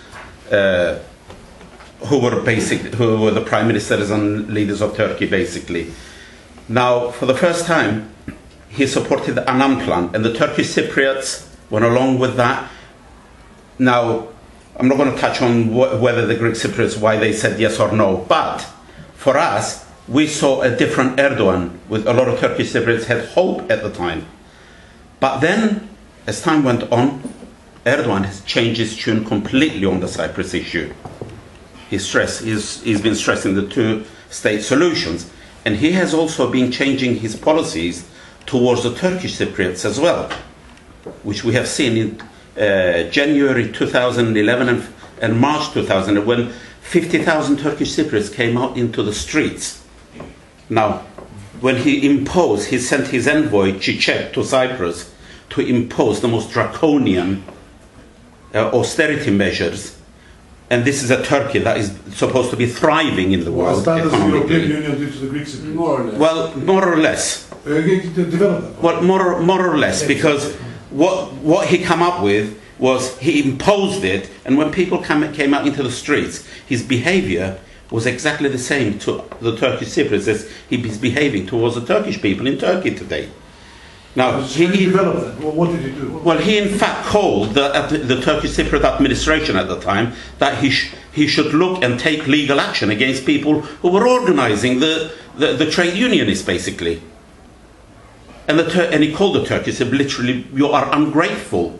S11: who were the prime ministers and leaders of Turkey, basically. Now, for the first time, he supported the Annan plan, and the Turkish Cypriots went along with that. Now, I'm not going to touch on whether the Greek Cypriots, why they said yes or no, but for us, we saw a different Erdogan, with a lot of Turkish Cypriots had hope at the time. But then, as time went on, Erdogan has changed his tune completely on the Cyprus issue. He's been stressing the two-state solutions, and he has also been changing his policies towards the Turkish Cypriots as well, which we have seen in January 2011 and March 2000, when 50,000 Turkish Cypriots came out into the streets. Now, when he sent his envoy Çiçek to Cyprus to impose the most draconian austerity measures. And this is a Turkey that is supposed to be thriving in the world.
S1: Standards of the European Union due to the Greek Cypriots?
S11: More or less. Well, more or less.
S1: Develop that.
S11: Well, more or less, because what he came up with was he imposed it, and when people came out into the streets, his behavior was exactly the same to the Turkish Cypriots as he's behaving towards the Turkish people in Turkey today. Now,
S1: he developed that. Well, what did he do?
S11: Well, he in fact called the Turkish Cypriot administration at the time that he should look and take legal action against people who were organizing the trade unionists, basically. And he called the Turkish, said literally, you are ungrateful.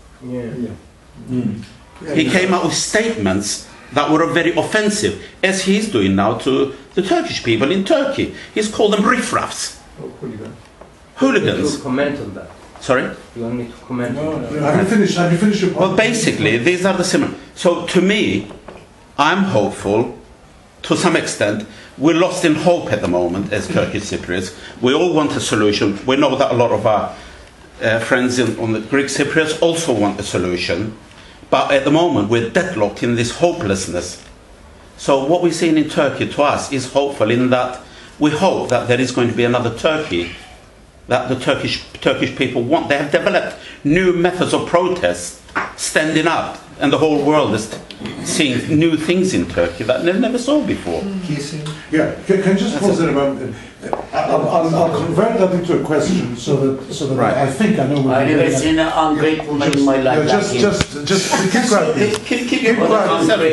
S11: He came out with statements that were very offensive, as he's doing now to the Turkish people in Turkey. He's called them riffraffs. Hooligans.
S2: You comment on that.
S11: Sorry?
S2: You want me to comment on that?
S1: Have you finished your point?
S11: Well, basically, these are the similar. So, to me, I'm hopeful, to some extent. We're lost in hope at the moment as Turkish Cypriots. We all want a solution. We know that a lot of our friends on the Greek Cypriots also want a solution. But at the moment, we're deadlocked in this hopelessness. So what we're seeing in Turkey, to us, is hopeful in that we hope that there is going to be another Turkey that the Turkish people want. They have developed new methods of protest, standing up, and the whole world is seeing new things in Turkey that they never saw before.
S1: Yeah, can you just pause there a moment? I'll convert that into a question so that
S3: right.
S1: I think I know what
S3: I've never seen an ungrateful man in my life.
S1: Just keep quiet.
S11: Keep quiet.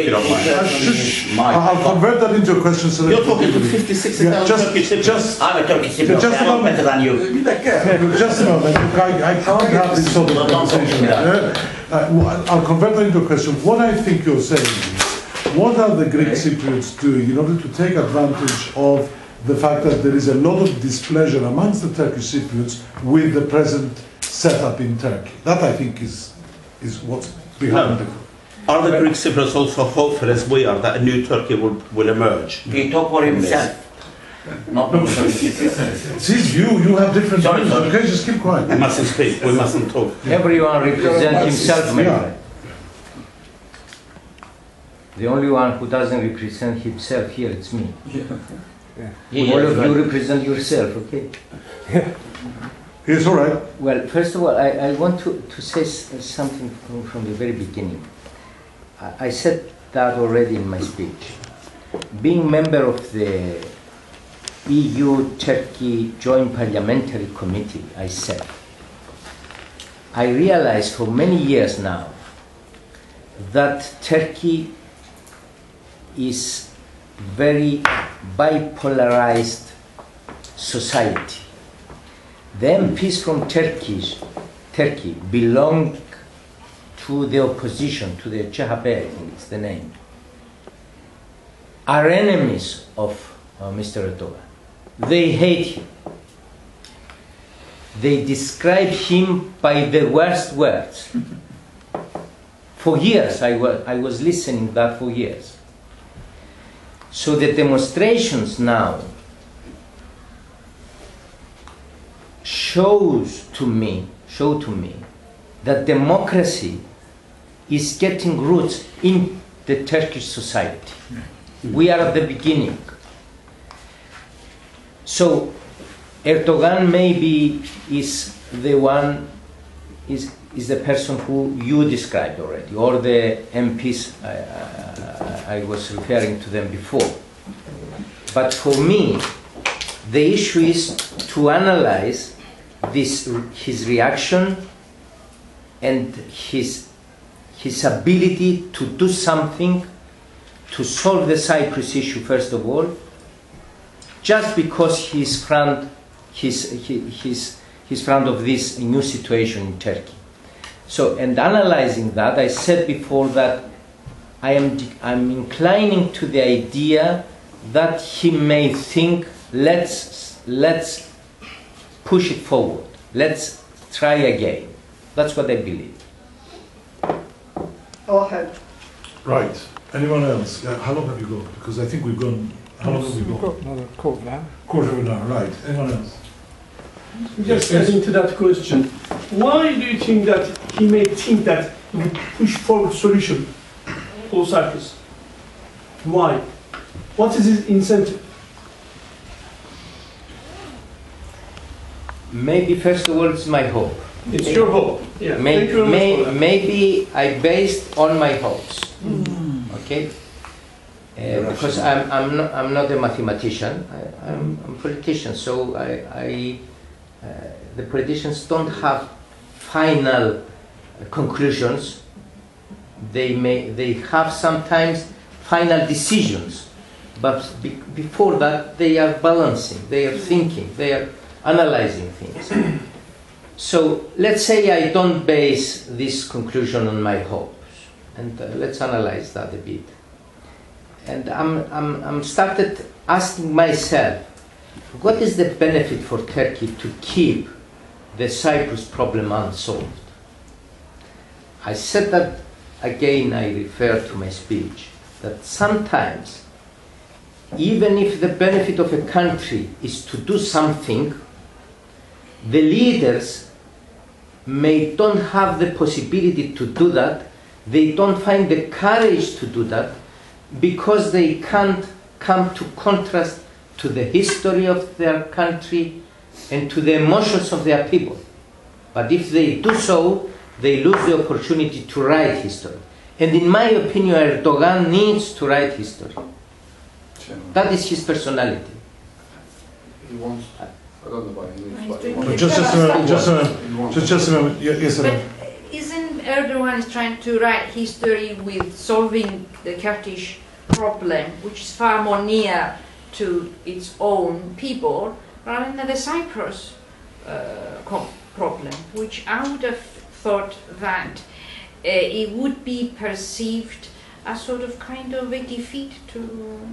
S1: I'll convert that into a question so that
S11: you're talking to 56,000 Turkish Cypriots.
S3: I'm a Turkish Cypriot.
S1: Just a moment.
S3: Better than you.
S1: Just a moment. I can't have this sort of conversation. I'll convert that into a question. What I think you're saying is, what are the Greek Cypriots doing in order to take advantage of the fact that there is a lot of displeasure amongst the Turkish Cypriots with the present setup in Turkey? That, I think, is what's behind it.
S11: Are the Greek Cypriots also hopeful, as we are, that a new Turkey will emerge?
S3: He talk for himself. Not
S1: it's his view, you have different views. Okay, just keep quiet.
S11: We mustn't speak, we mustn't talk.
S2: Everyone represents himself, my friend. The only one who doesn't represent himself here, it's me. All of you represent yourself, okay?
S1: Yes, all right.
S2: Well, first of all, I want to say something from the very beginning. I said that already in my speech. Being member of the EU-Turkey Joint Parliamentary Committee, I said, I realized for many years now that Turkey is very bipolarized society. The MPs from Turkey belong to the opposition, to the CHP, I think it's the name, are enemies of Mr. Erdogan. They hate him. They describe him by the worst words. For years, I was listening to that for years. So the demonstrations now show to me that democracy is getting roots in the Turkish society. We are at the beginning. So Erdogan maybe is the one, is the person who you described already, or the MPs I was referring to them before. But for me, the issue is to analyze his reaction and his ability to do something to solve the Cyprus issue, first of all, just because he's front of this new situation in Turkey. So, and analyzing that, I said before that I'm inclining to the idea that he may think, let's push it forward, let's try again. That's what I believe.
S1: Right. Anyone else? How long have you got? Because I think we've gone. How long have we got?
S12: Another quarter of an hour.
S1: Quarter of an hour. Right. Anyone else?
S13: Just adding to that question, why do you think that he may think that he would push forward solution for Cyprus? Why? What is his incentive?
S2: Maybe first of all, it's my hope.
S13: It's your hope. Yeah.
S2: Maybe I based on my hopes. Okay. Because I'm not a mathematician. I'm a politician. So the politicians don't have final conclusions. They have sometimes final decisions, but before that they are balancing, they are thinking, they are analyzing things. So let's say I don't base this conclusion on my hopes, and let's analyze that a bit. And I'm started asking myself, what is the benefit for Turkey to keep the Cyprus problem unsolved? I said that, again I refer to my speech, that sometimes, even if the benefit of a country is to do something, the leaders don't have the possibility to do that, they don't find the courage to do that, because they can't come to contrast to the history of their country and to the emotions of their people. But if they do so, they lose the opportunity to write history. And in my opinion, Erdogan needs to write history. That is his personality.
S14: He wants to. I don't know why he needs to.
S1: But just a moment. Yes,
S15: but isn't Erdogan trying to write history with solving the Kurdish problem, which is far more near to its own people, rather than the Cyprus problem, which I would have thought that it would be perceived as sort of kind of a defeat to,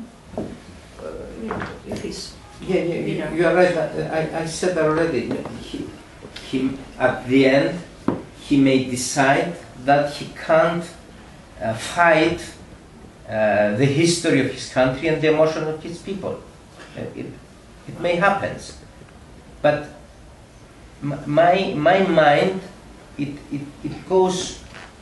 S15: if it's...
S2: Yeah, you are right. I said already. He at the end, he may decide that he can't fight the history of his country and the emotion of his people. It may happen, but my mind it goes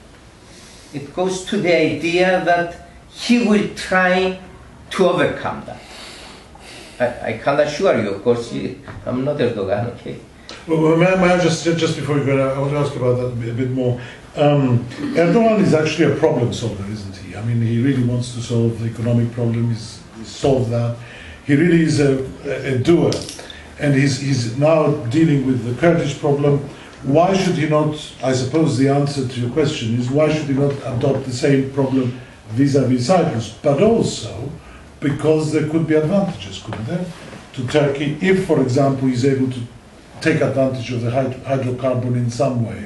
S2: to the idea that he will try to overcome that. I can assure you, of course, I'm not Erdogan, okay?
S1: Well, may I just before you go, I want to ask about that a bit more. Erdogan is actually a problem solver, isn't he? I mean, he really wants to solve the economic problem, he's solved that. He really is a doer. And he's now dealing with the Kurdish problem. Why should he not, I suppose the answer to your question is, why should he not adopt the same problem vis-à-vis Cyprus? But also, because there could be advantages, couldn't there, to Turkey, if, for example, he's able to take advantage of the hydrocarbon in some way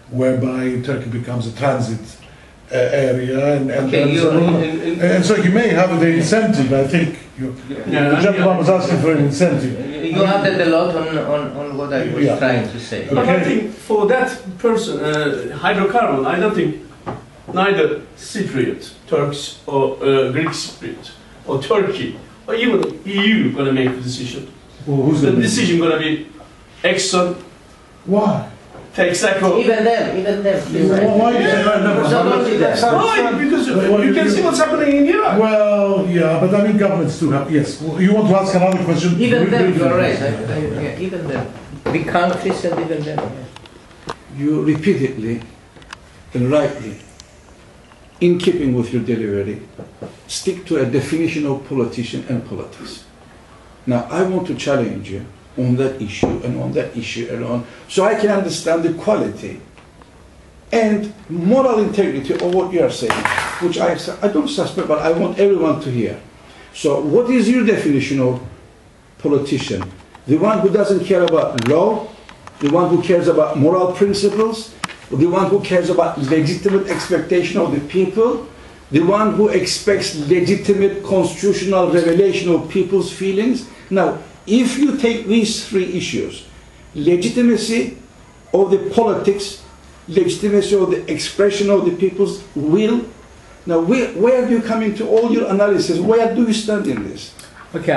S1: whereby Turkey becomes a transit area,
S2: Okay,
S1: and so you may have the incentive. I think the gentleman was asking for an incentive.
S2: You added a lot on what I was trying to say.
S1: Okay.
S13: But I think for that person, hydrocarbon, I don't think neither Cypriot, Turks or Greek Cypriot, or Turkey, or even EU going to make the decision.
S1: Well, who's
S13: the decision going to be Exxon?
S1: Why?
S13: Texaco.
S2: Even them.
S1: Why?
S13: Why? Because you can see what's happening in Iraq.
S1: Well, yeah, but I mean governments do have. Yes. You want to ask another question?
S2: Even them, you're right. Even them. Big countries and even them. Yeah.
S9: You repeatedly and rightly, in keeping with your delivery, stick to a definition of politician and politics. Now, I want to challenge you on that issue and on that issue alone, so I can understand the quality and moral integrity of what you are saying, which I don't suspect, but I want everyone to hear. So what is your definition of politician? The one who doesn't care about law, the one who cares about moral principles, the one who cares about legitimate expectation of the people, the one who expects legitimate constitutional revelation of people's feelings. Now, if you take these three issues, legitimacy of the politics, legitimacy of the expression of the people's will, now where do you come into all your analysis? Where do you stand in this?
S2: Okay,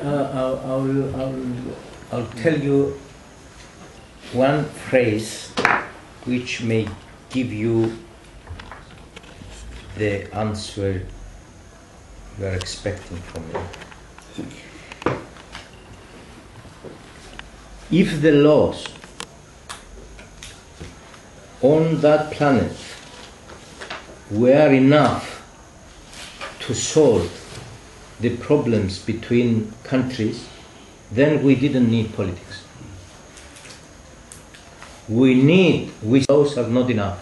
S2: I'll tell you one phrase which may give you the answer you are expecting from me.
S9: Thank you.
S2: If the laws on that planet were enough to solve the problems between countries, then we didn't need politics. Laws are not enough.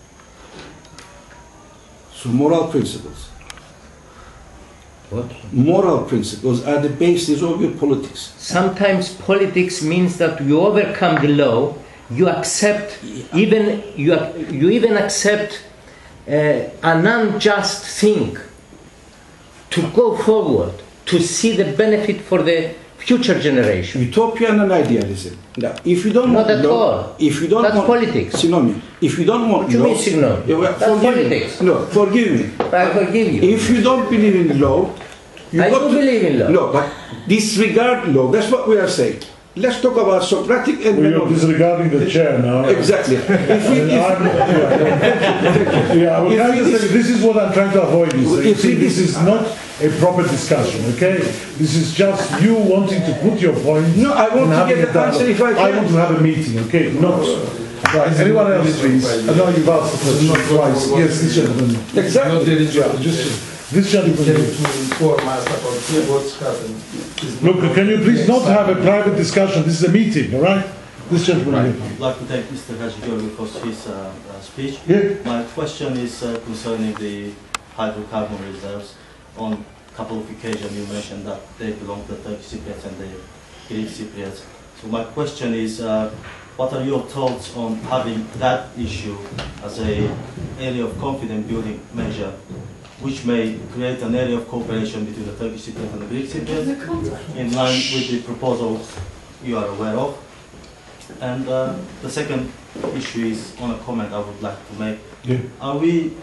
S9: So moral principles.
S2: What?
S9: Moral principles are the basis of your politics.
S2: Sometimes politics means that you overcome the law, you accept, you even accept an unjust thing to go forward, to see the benefit for the future generation.
S9: Utopian and idealism. Now, if you don't
S2: Not
S9: want
S2: at
S9: law,
S2: all.
S9: if you don't
S2: That's
S9: want
S2: politics.
S9: Synonym. If you don't want
S2: What do you
S9: law,
S2: mean synonym? That's
S9: forgive
S2: politics.
S9: me. No, forgive me.
S2: I forgive you.
S9: If you don't believe in law,
S2: I do believe in law.
S9: No, but disregard law. That's what we are saying. Let's talk about Socratic and
S1: You're disregarding the chair now.
S9: Exactly.
S1: This is what I'm trying to avoid. This is not a proper discussion, okay? This is just you wanting to put your point.
S9: No, I want to get the answer if I can.
S1: I want to have a meeting, okay? Not. Right, anyone else, please? I know you've asked the question twice. Yes, this gentleman.
S9: Exactly.
S1: This gentleman.
S14: To inform us about what's happened.
S1: Look, can you please not have a private discussion? This is a meeting, all right? This gentleman.
S12: I'd like to thank Mr. Hadjigeorgiou for his speech.
S1: Yeah.
S12: My question is concerning the hydrocarbon reserves. On a couple of occasions you mentioned that they belong to the Turkish Cypriots and the Greek Cypriots. So my question is, what are your thoughts on having that issue as an area of confidence building measure, which may create an area of cooperation between the Turkish Cypriots and the Greek Cypriots, in line with the proposals you are aware of? And the second issue is on a comment I would like to make.
S1: Yeah.
S12: Are we,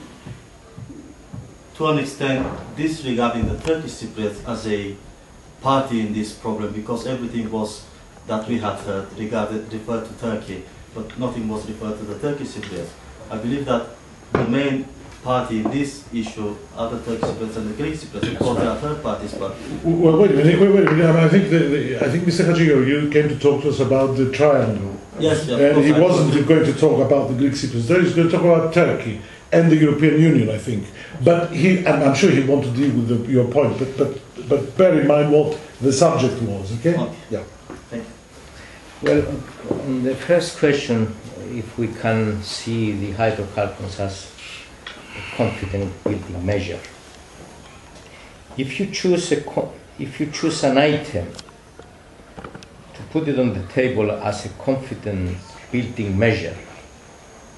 S12: to an extent, disregarding the Turkish Cypriots as a party in this problem, because everything was that we had heard referred to Turkey, but nothing was referred to the Turkish Cypriots? I believe that the main party in this issue are the Turkish Cypriots and the Greek Cypriots. Of course, there are third parties, but...
S1: Well, wait a minute. I think Mr. Hadjigeorgiou came to talk to us about the triangle.
S12: Yes,
S1: and he wasn't going to talk about the Greek Cypriots. He's going to talk about Turkey and the European Union, I think. But I'm sure he wanted to deal with your point. But bear in mind what the subject was. Okay? Yeah.
S12: Thank you.
S2: Well, on the first question, if we can see the hydrocarbons as a confidence building measure, if you choose an item to put it on the table as a confidence building measure,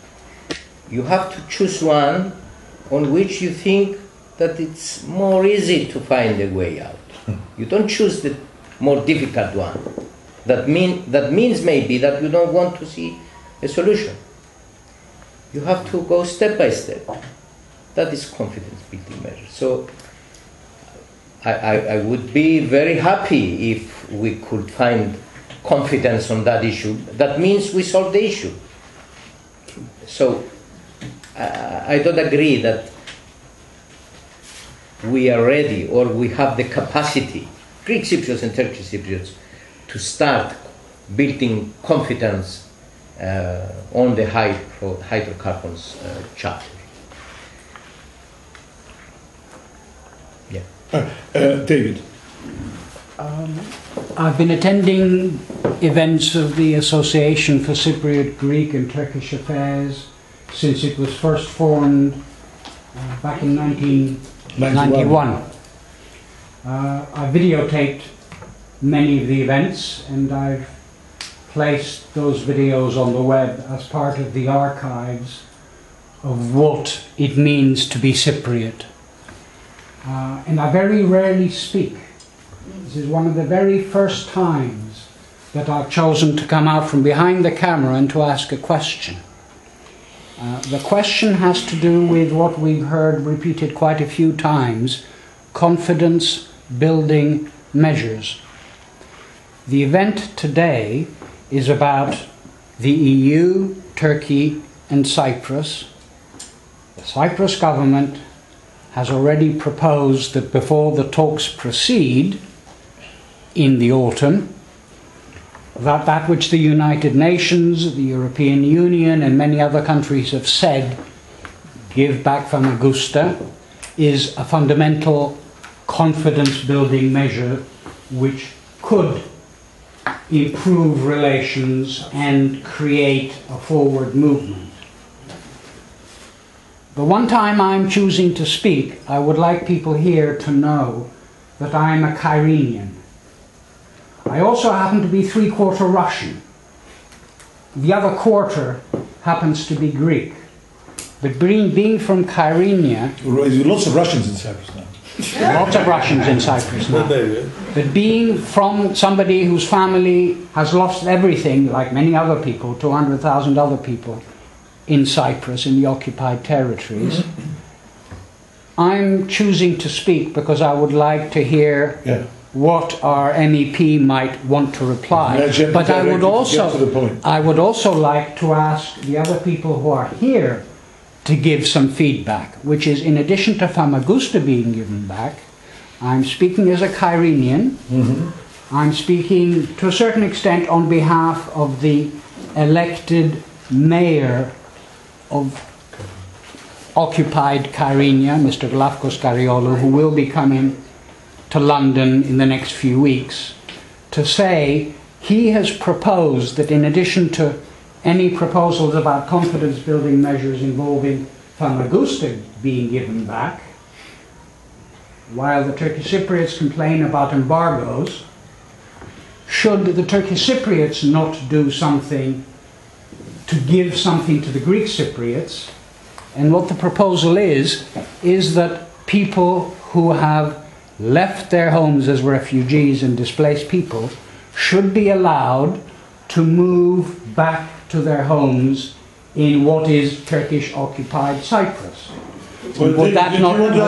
S2: you have to choose one on which you think that it's more easy to find a way out. You don't choose the more difficult one. That means maybe that you don't want to see a solution. You have to go step by step. That is confidence building measure. So I would be very happy if we could find confidence on that issue. That means we solve the issue. So I don't agree that we are ready or we have the capacity, Greek Cypriots and Turkish Cypriots, to start building confidence on the hydrocarbons chapter. Yeah.
S1: David.
S16: I've been attending events of the Association for Cypriot, Greek and Turkish Affairs since it was first formed back in 1991. I videotaped many of the events and I've placed those videos on the web as part of the archives of what it means to be Cypriot. And I very rarely speak. This is one of the very first times that I've chosen to come out from behind the camera and to ask a question. The question has to do with what we've heard repeated quite a few times, confidence building measures. The event today is about the EU, Turkey and Cyprus. The Cyprus government has already proposed that before the talks proceed in the autumn, that which the United Nations, the European Union and many other countries have said, give back Famagusta, is a fundamental confidence building measure which could improve relations and create a forward movement. The one time I'm choosing to speak, I would like people here to know that I'm a Kyrenian. I also happen to be 3/4 Russian. The other quarter happens to be Greek. But being from Kyrenia...
S1: Lots of Russians in Cyprus now.
S16: Lots of Russians in Cyprus now. But being from somebody whose family has lost everything, like many other people, 200,000 other people, in Cyprus, in the occupied territories, I'm choosing to speak because I would like to hear what our MEP might want to reply. But I would also like to ask the other people who are here to give some feedback, which is, in addition to Famagusta being given back, I'm speaking as a Kyrenian. I'm speaking to a certain extent on behalf of the elected mayor of occupied Kyrenia, Mr. Glafkos Kariolu, who will be coming to London in the next few weeks, to say he has proposed that in addition to any proposals about confidence building measures involving Famagusta being given back, while the Turkish Cypriots complain about embargoes, should the Turkish Cypriots not do something to give something to the Greek Cypriots? And what the proposal is that people who have left their homes as refugees and displaced people should be allowed to move back to their homes in what is Turkish occupied Cyprus. Would that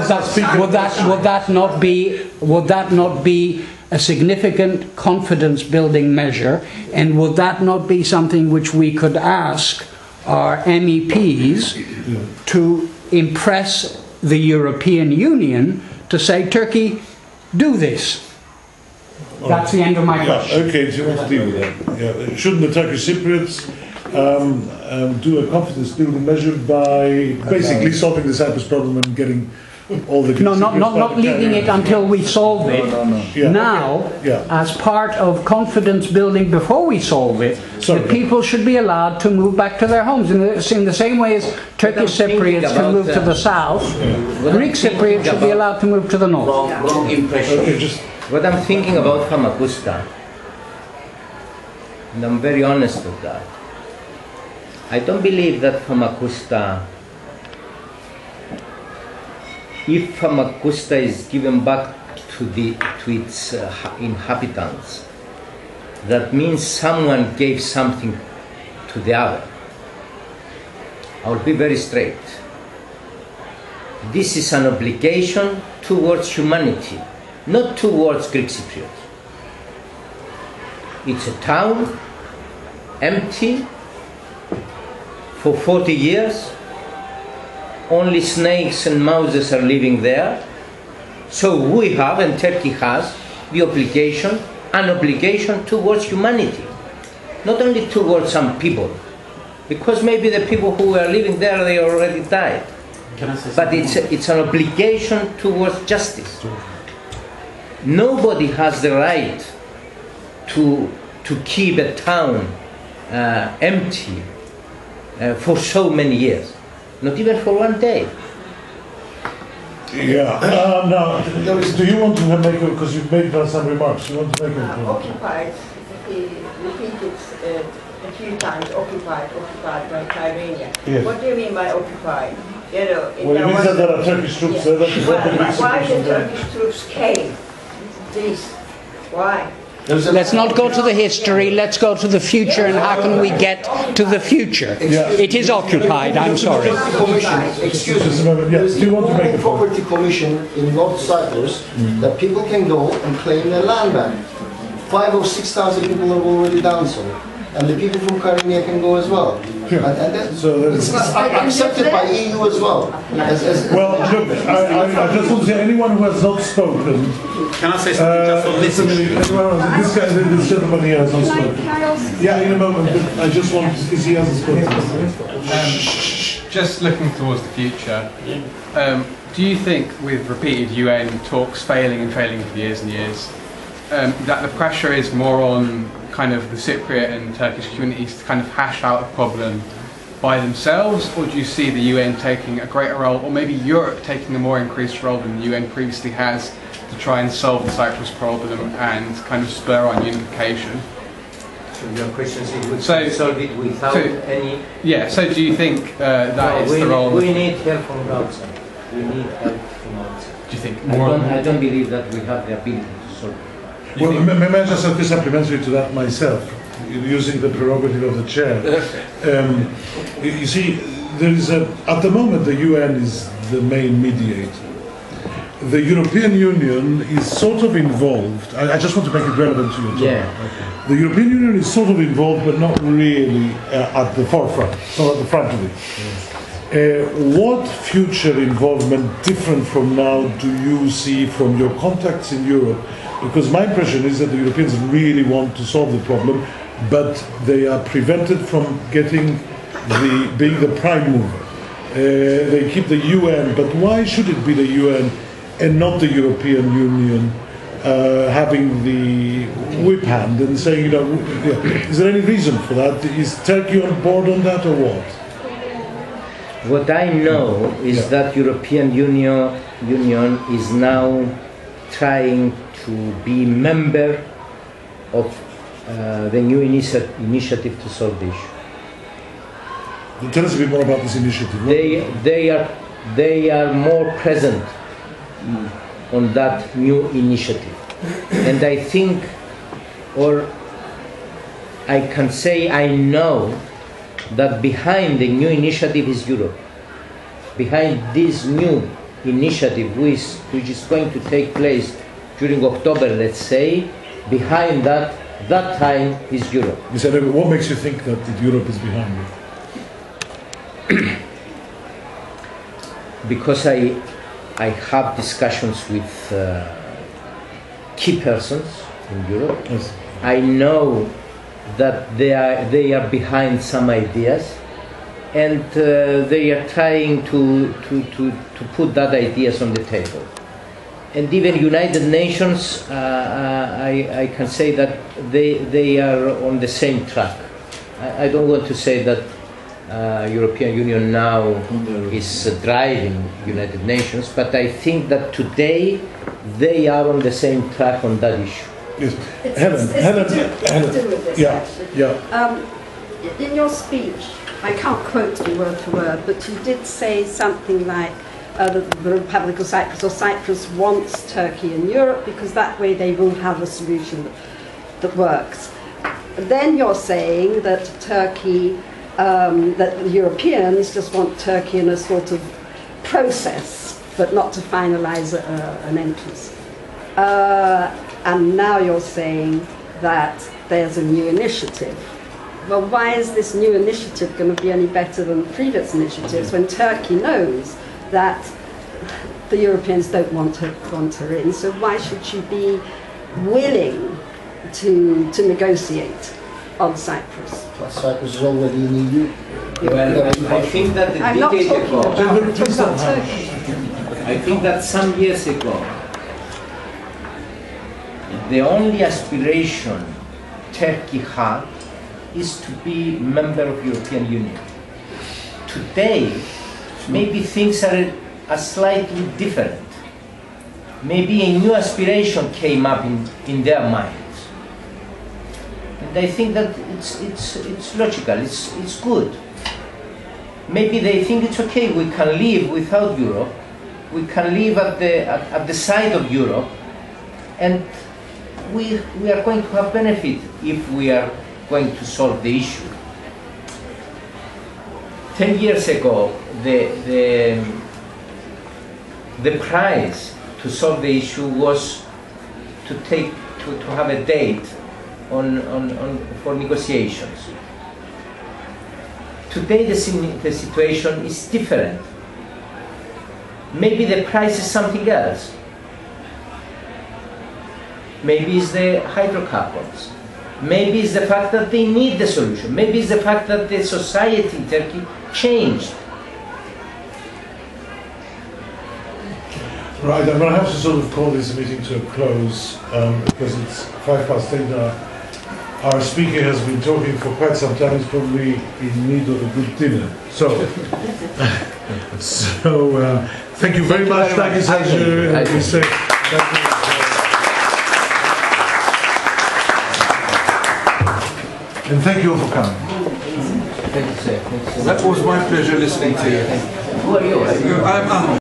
S16: not be a significant confidence building measure, and would that not be something which we could ask our MEPs to impress the European Union to say, Turkey, do this? That's the end of my question.
S1: Okay, so you want to deal with that? Yeah. Shouldn't the Turkish Cypriots do a confidence building measure by basically solving the Cyprus problem and getting all the...
S16: not leaving it until we solve it. Now, as part of confidence building before we solve it, the people should be allowed to move back to their homes. In the same way as Turkish Cypriots can move to the south, Greek Cypriots should be allowed to move to the north.
S2: Wrong impression. What I'm thinking about Famagusta, and I'm very honest with that, I don't believe that Famagusta, if Famagusta is given back to its inhabitants, that means someone gave something to the other. I will be very straight. This is an obligation towards humanity, not towards Greek Cypriots. It's a town, empty, for 40 years. Only snakes and mouses are living there. So we have, and Turkey has, the obligation, an obligation towards humanity, not only towards some people, because maybe the people who were living there, they already died. But it's an obligation towards justice. Nobody has the right to keep a town empty for so many years, not even for one day.
S1: Yeah. Now, do you want to make a, because you've made some remarks, you want to make a point?
S8: Occupied, he repeated a few times, occupied by Tyrrhenia.
S1: Yes.
S8: What do you mean by occupied? You know,
S1: Well, it means that there are Turkish troops there. That is what the Greek
S8: why
S1: situation
S8: the
S1: there.
S8: Turkish troops came? Please, why?
S16: Let's not go to the history, let's go to the future, and how can we get to the future? It is occupied, I'm sorry.
S7: Excuse me,
S1: do you want to make a
S7: property commission in North Cyprus that people can go and claim their land back. 5,000 or 6,000 people have already done so. And the people from Crimea can go as well.
S1: Sure.
S7: And
S1: So
S7: it's accepted by EU as well.
S1: Well, look, I just want to say, anyone who has not spoken.
S11: Can I say something just on this issue?
S1: This gentleman here has not spoken. Yeah, in a moment, but I just want, because he hasn't spoken.
S17: Just looking towards the future, do you think with repeated UN talks failing and failing for years and years, that the pressure is more on kind of the Cypriot and Turkish communities to kind of hash out a problem by themselves, or do you see the UN taking a greater role, or maybe Europe taking a more increased role than the UN previously has to try and solve the Cyprus problem and kind of spur on unification?
S2: So your question is, we can solve it without any...
S17: Yeah, so do you think that is the role?
S2: We need help from outside. We need help from outside.
S17: Do you think
S2: more? I don't believe that we have the ability to solve it.
S1: Well, may I just be supplementary to that myself, using the prerogative of the chair. You see, there is at the moment the UN is the main mediator. The European Union is sort of involved. I just want to make it relevant to your talk.
S2: Yeah.
S1: The European Union is sort of involved, but not really at the forefront, not at the front of it. What future involvement, different from now, do you see from your contacts in Europe? Because my impression is that the Europeans really want to solve the problem, but they are prevented from being the prime mover. They keep the UN, but why should it be the UN and not the European Union having the whip hand and saying, you know, is there any reason for that? Is Turkey on board on that or what?
S2: What I know is that European Union is now trying to be member of the new initiative to solve the issue.
S1: Tell us a bit more about this initiative.
S2: They are more present on that new initiative, and I think, or I can say I know that behind the new initiative is Europe. Behind this new initiative, which is going to take place during October, let's say, behind that time is Europe.
S1: What makes you think that Europe is behind it?
S2: Because I have discussions with key persons in Europe.
S1: Yes.
S2: I know that they are behind some ideas, and they are trying to put that ideas on the table. And even United Nations, I can say that they are on the same track. I don't want to say that European Union now is driving United Nations, but I think that today they are on the same track on that issue.
S1: Yes.
S8: Helen.
S1: Yeah.
S8: In your speech,
S18: I can't quote you word for word, but you did say something like the Republic of Cyprus or Cyprus wants Turkey in Europe because that way they will have a solution that works. Then you're saying that Turkey, that the Europeans just want Turkey in a sort of process, but not to finalise an entrance. And now you're saying that there's a new initiative. Well, why is this new initiative going to be any better than previous initiatives when Turkey knows that the Europeans don't want her in? So why should she be willing to negotiate on Cyprus?
S7: But Cyprus is already in the EU.
S2: Well, I think that a decade ago, I think that some years ago, the only aspiration Turkey had is to be member of European Union. Today, maybe things are slightly different. Maybe a new aspiration came up in their minds. And I think that it's logical, it's good. Maybe they think it's okay, we can live without Europe, we can live at the side of Europe, and we are going to have benefit if we are going to solve the issue. 10 years ago, the price to solve the issue was to have a date for negotiations. Today the situation is different. Maybe the price is something else. Maybe it's the hydrocarbons. Maybe it's the fact that they need the solution. Maybe it's the fact that the society in Turkey changed.
S1: Right, I'm going to have to sort of call this meeting to a close because it's 8:05 now. Our speaker has been talking for quite some time. He's probably in need of a good dinner. So, thank you very much, Takis Hadjigeorgiou. And thank you all for coming.
S2: Thank you, sir.
S5: That was my pleasure listening to you.
S2: Who are you?
S5: I'm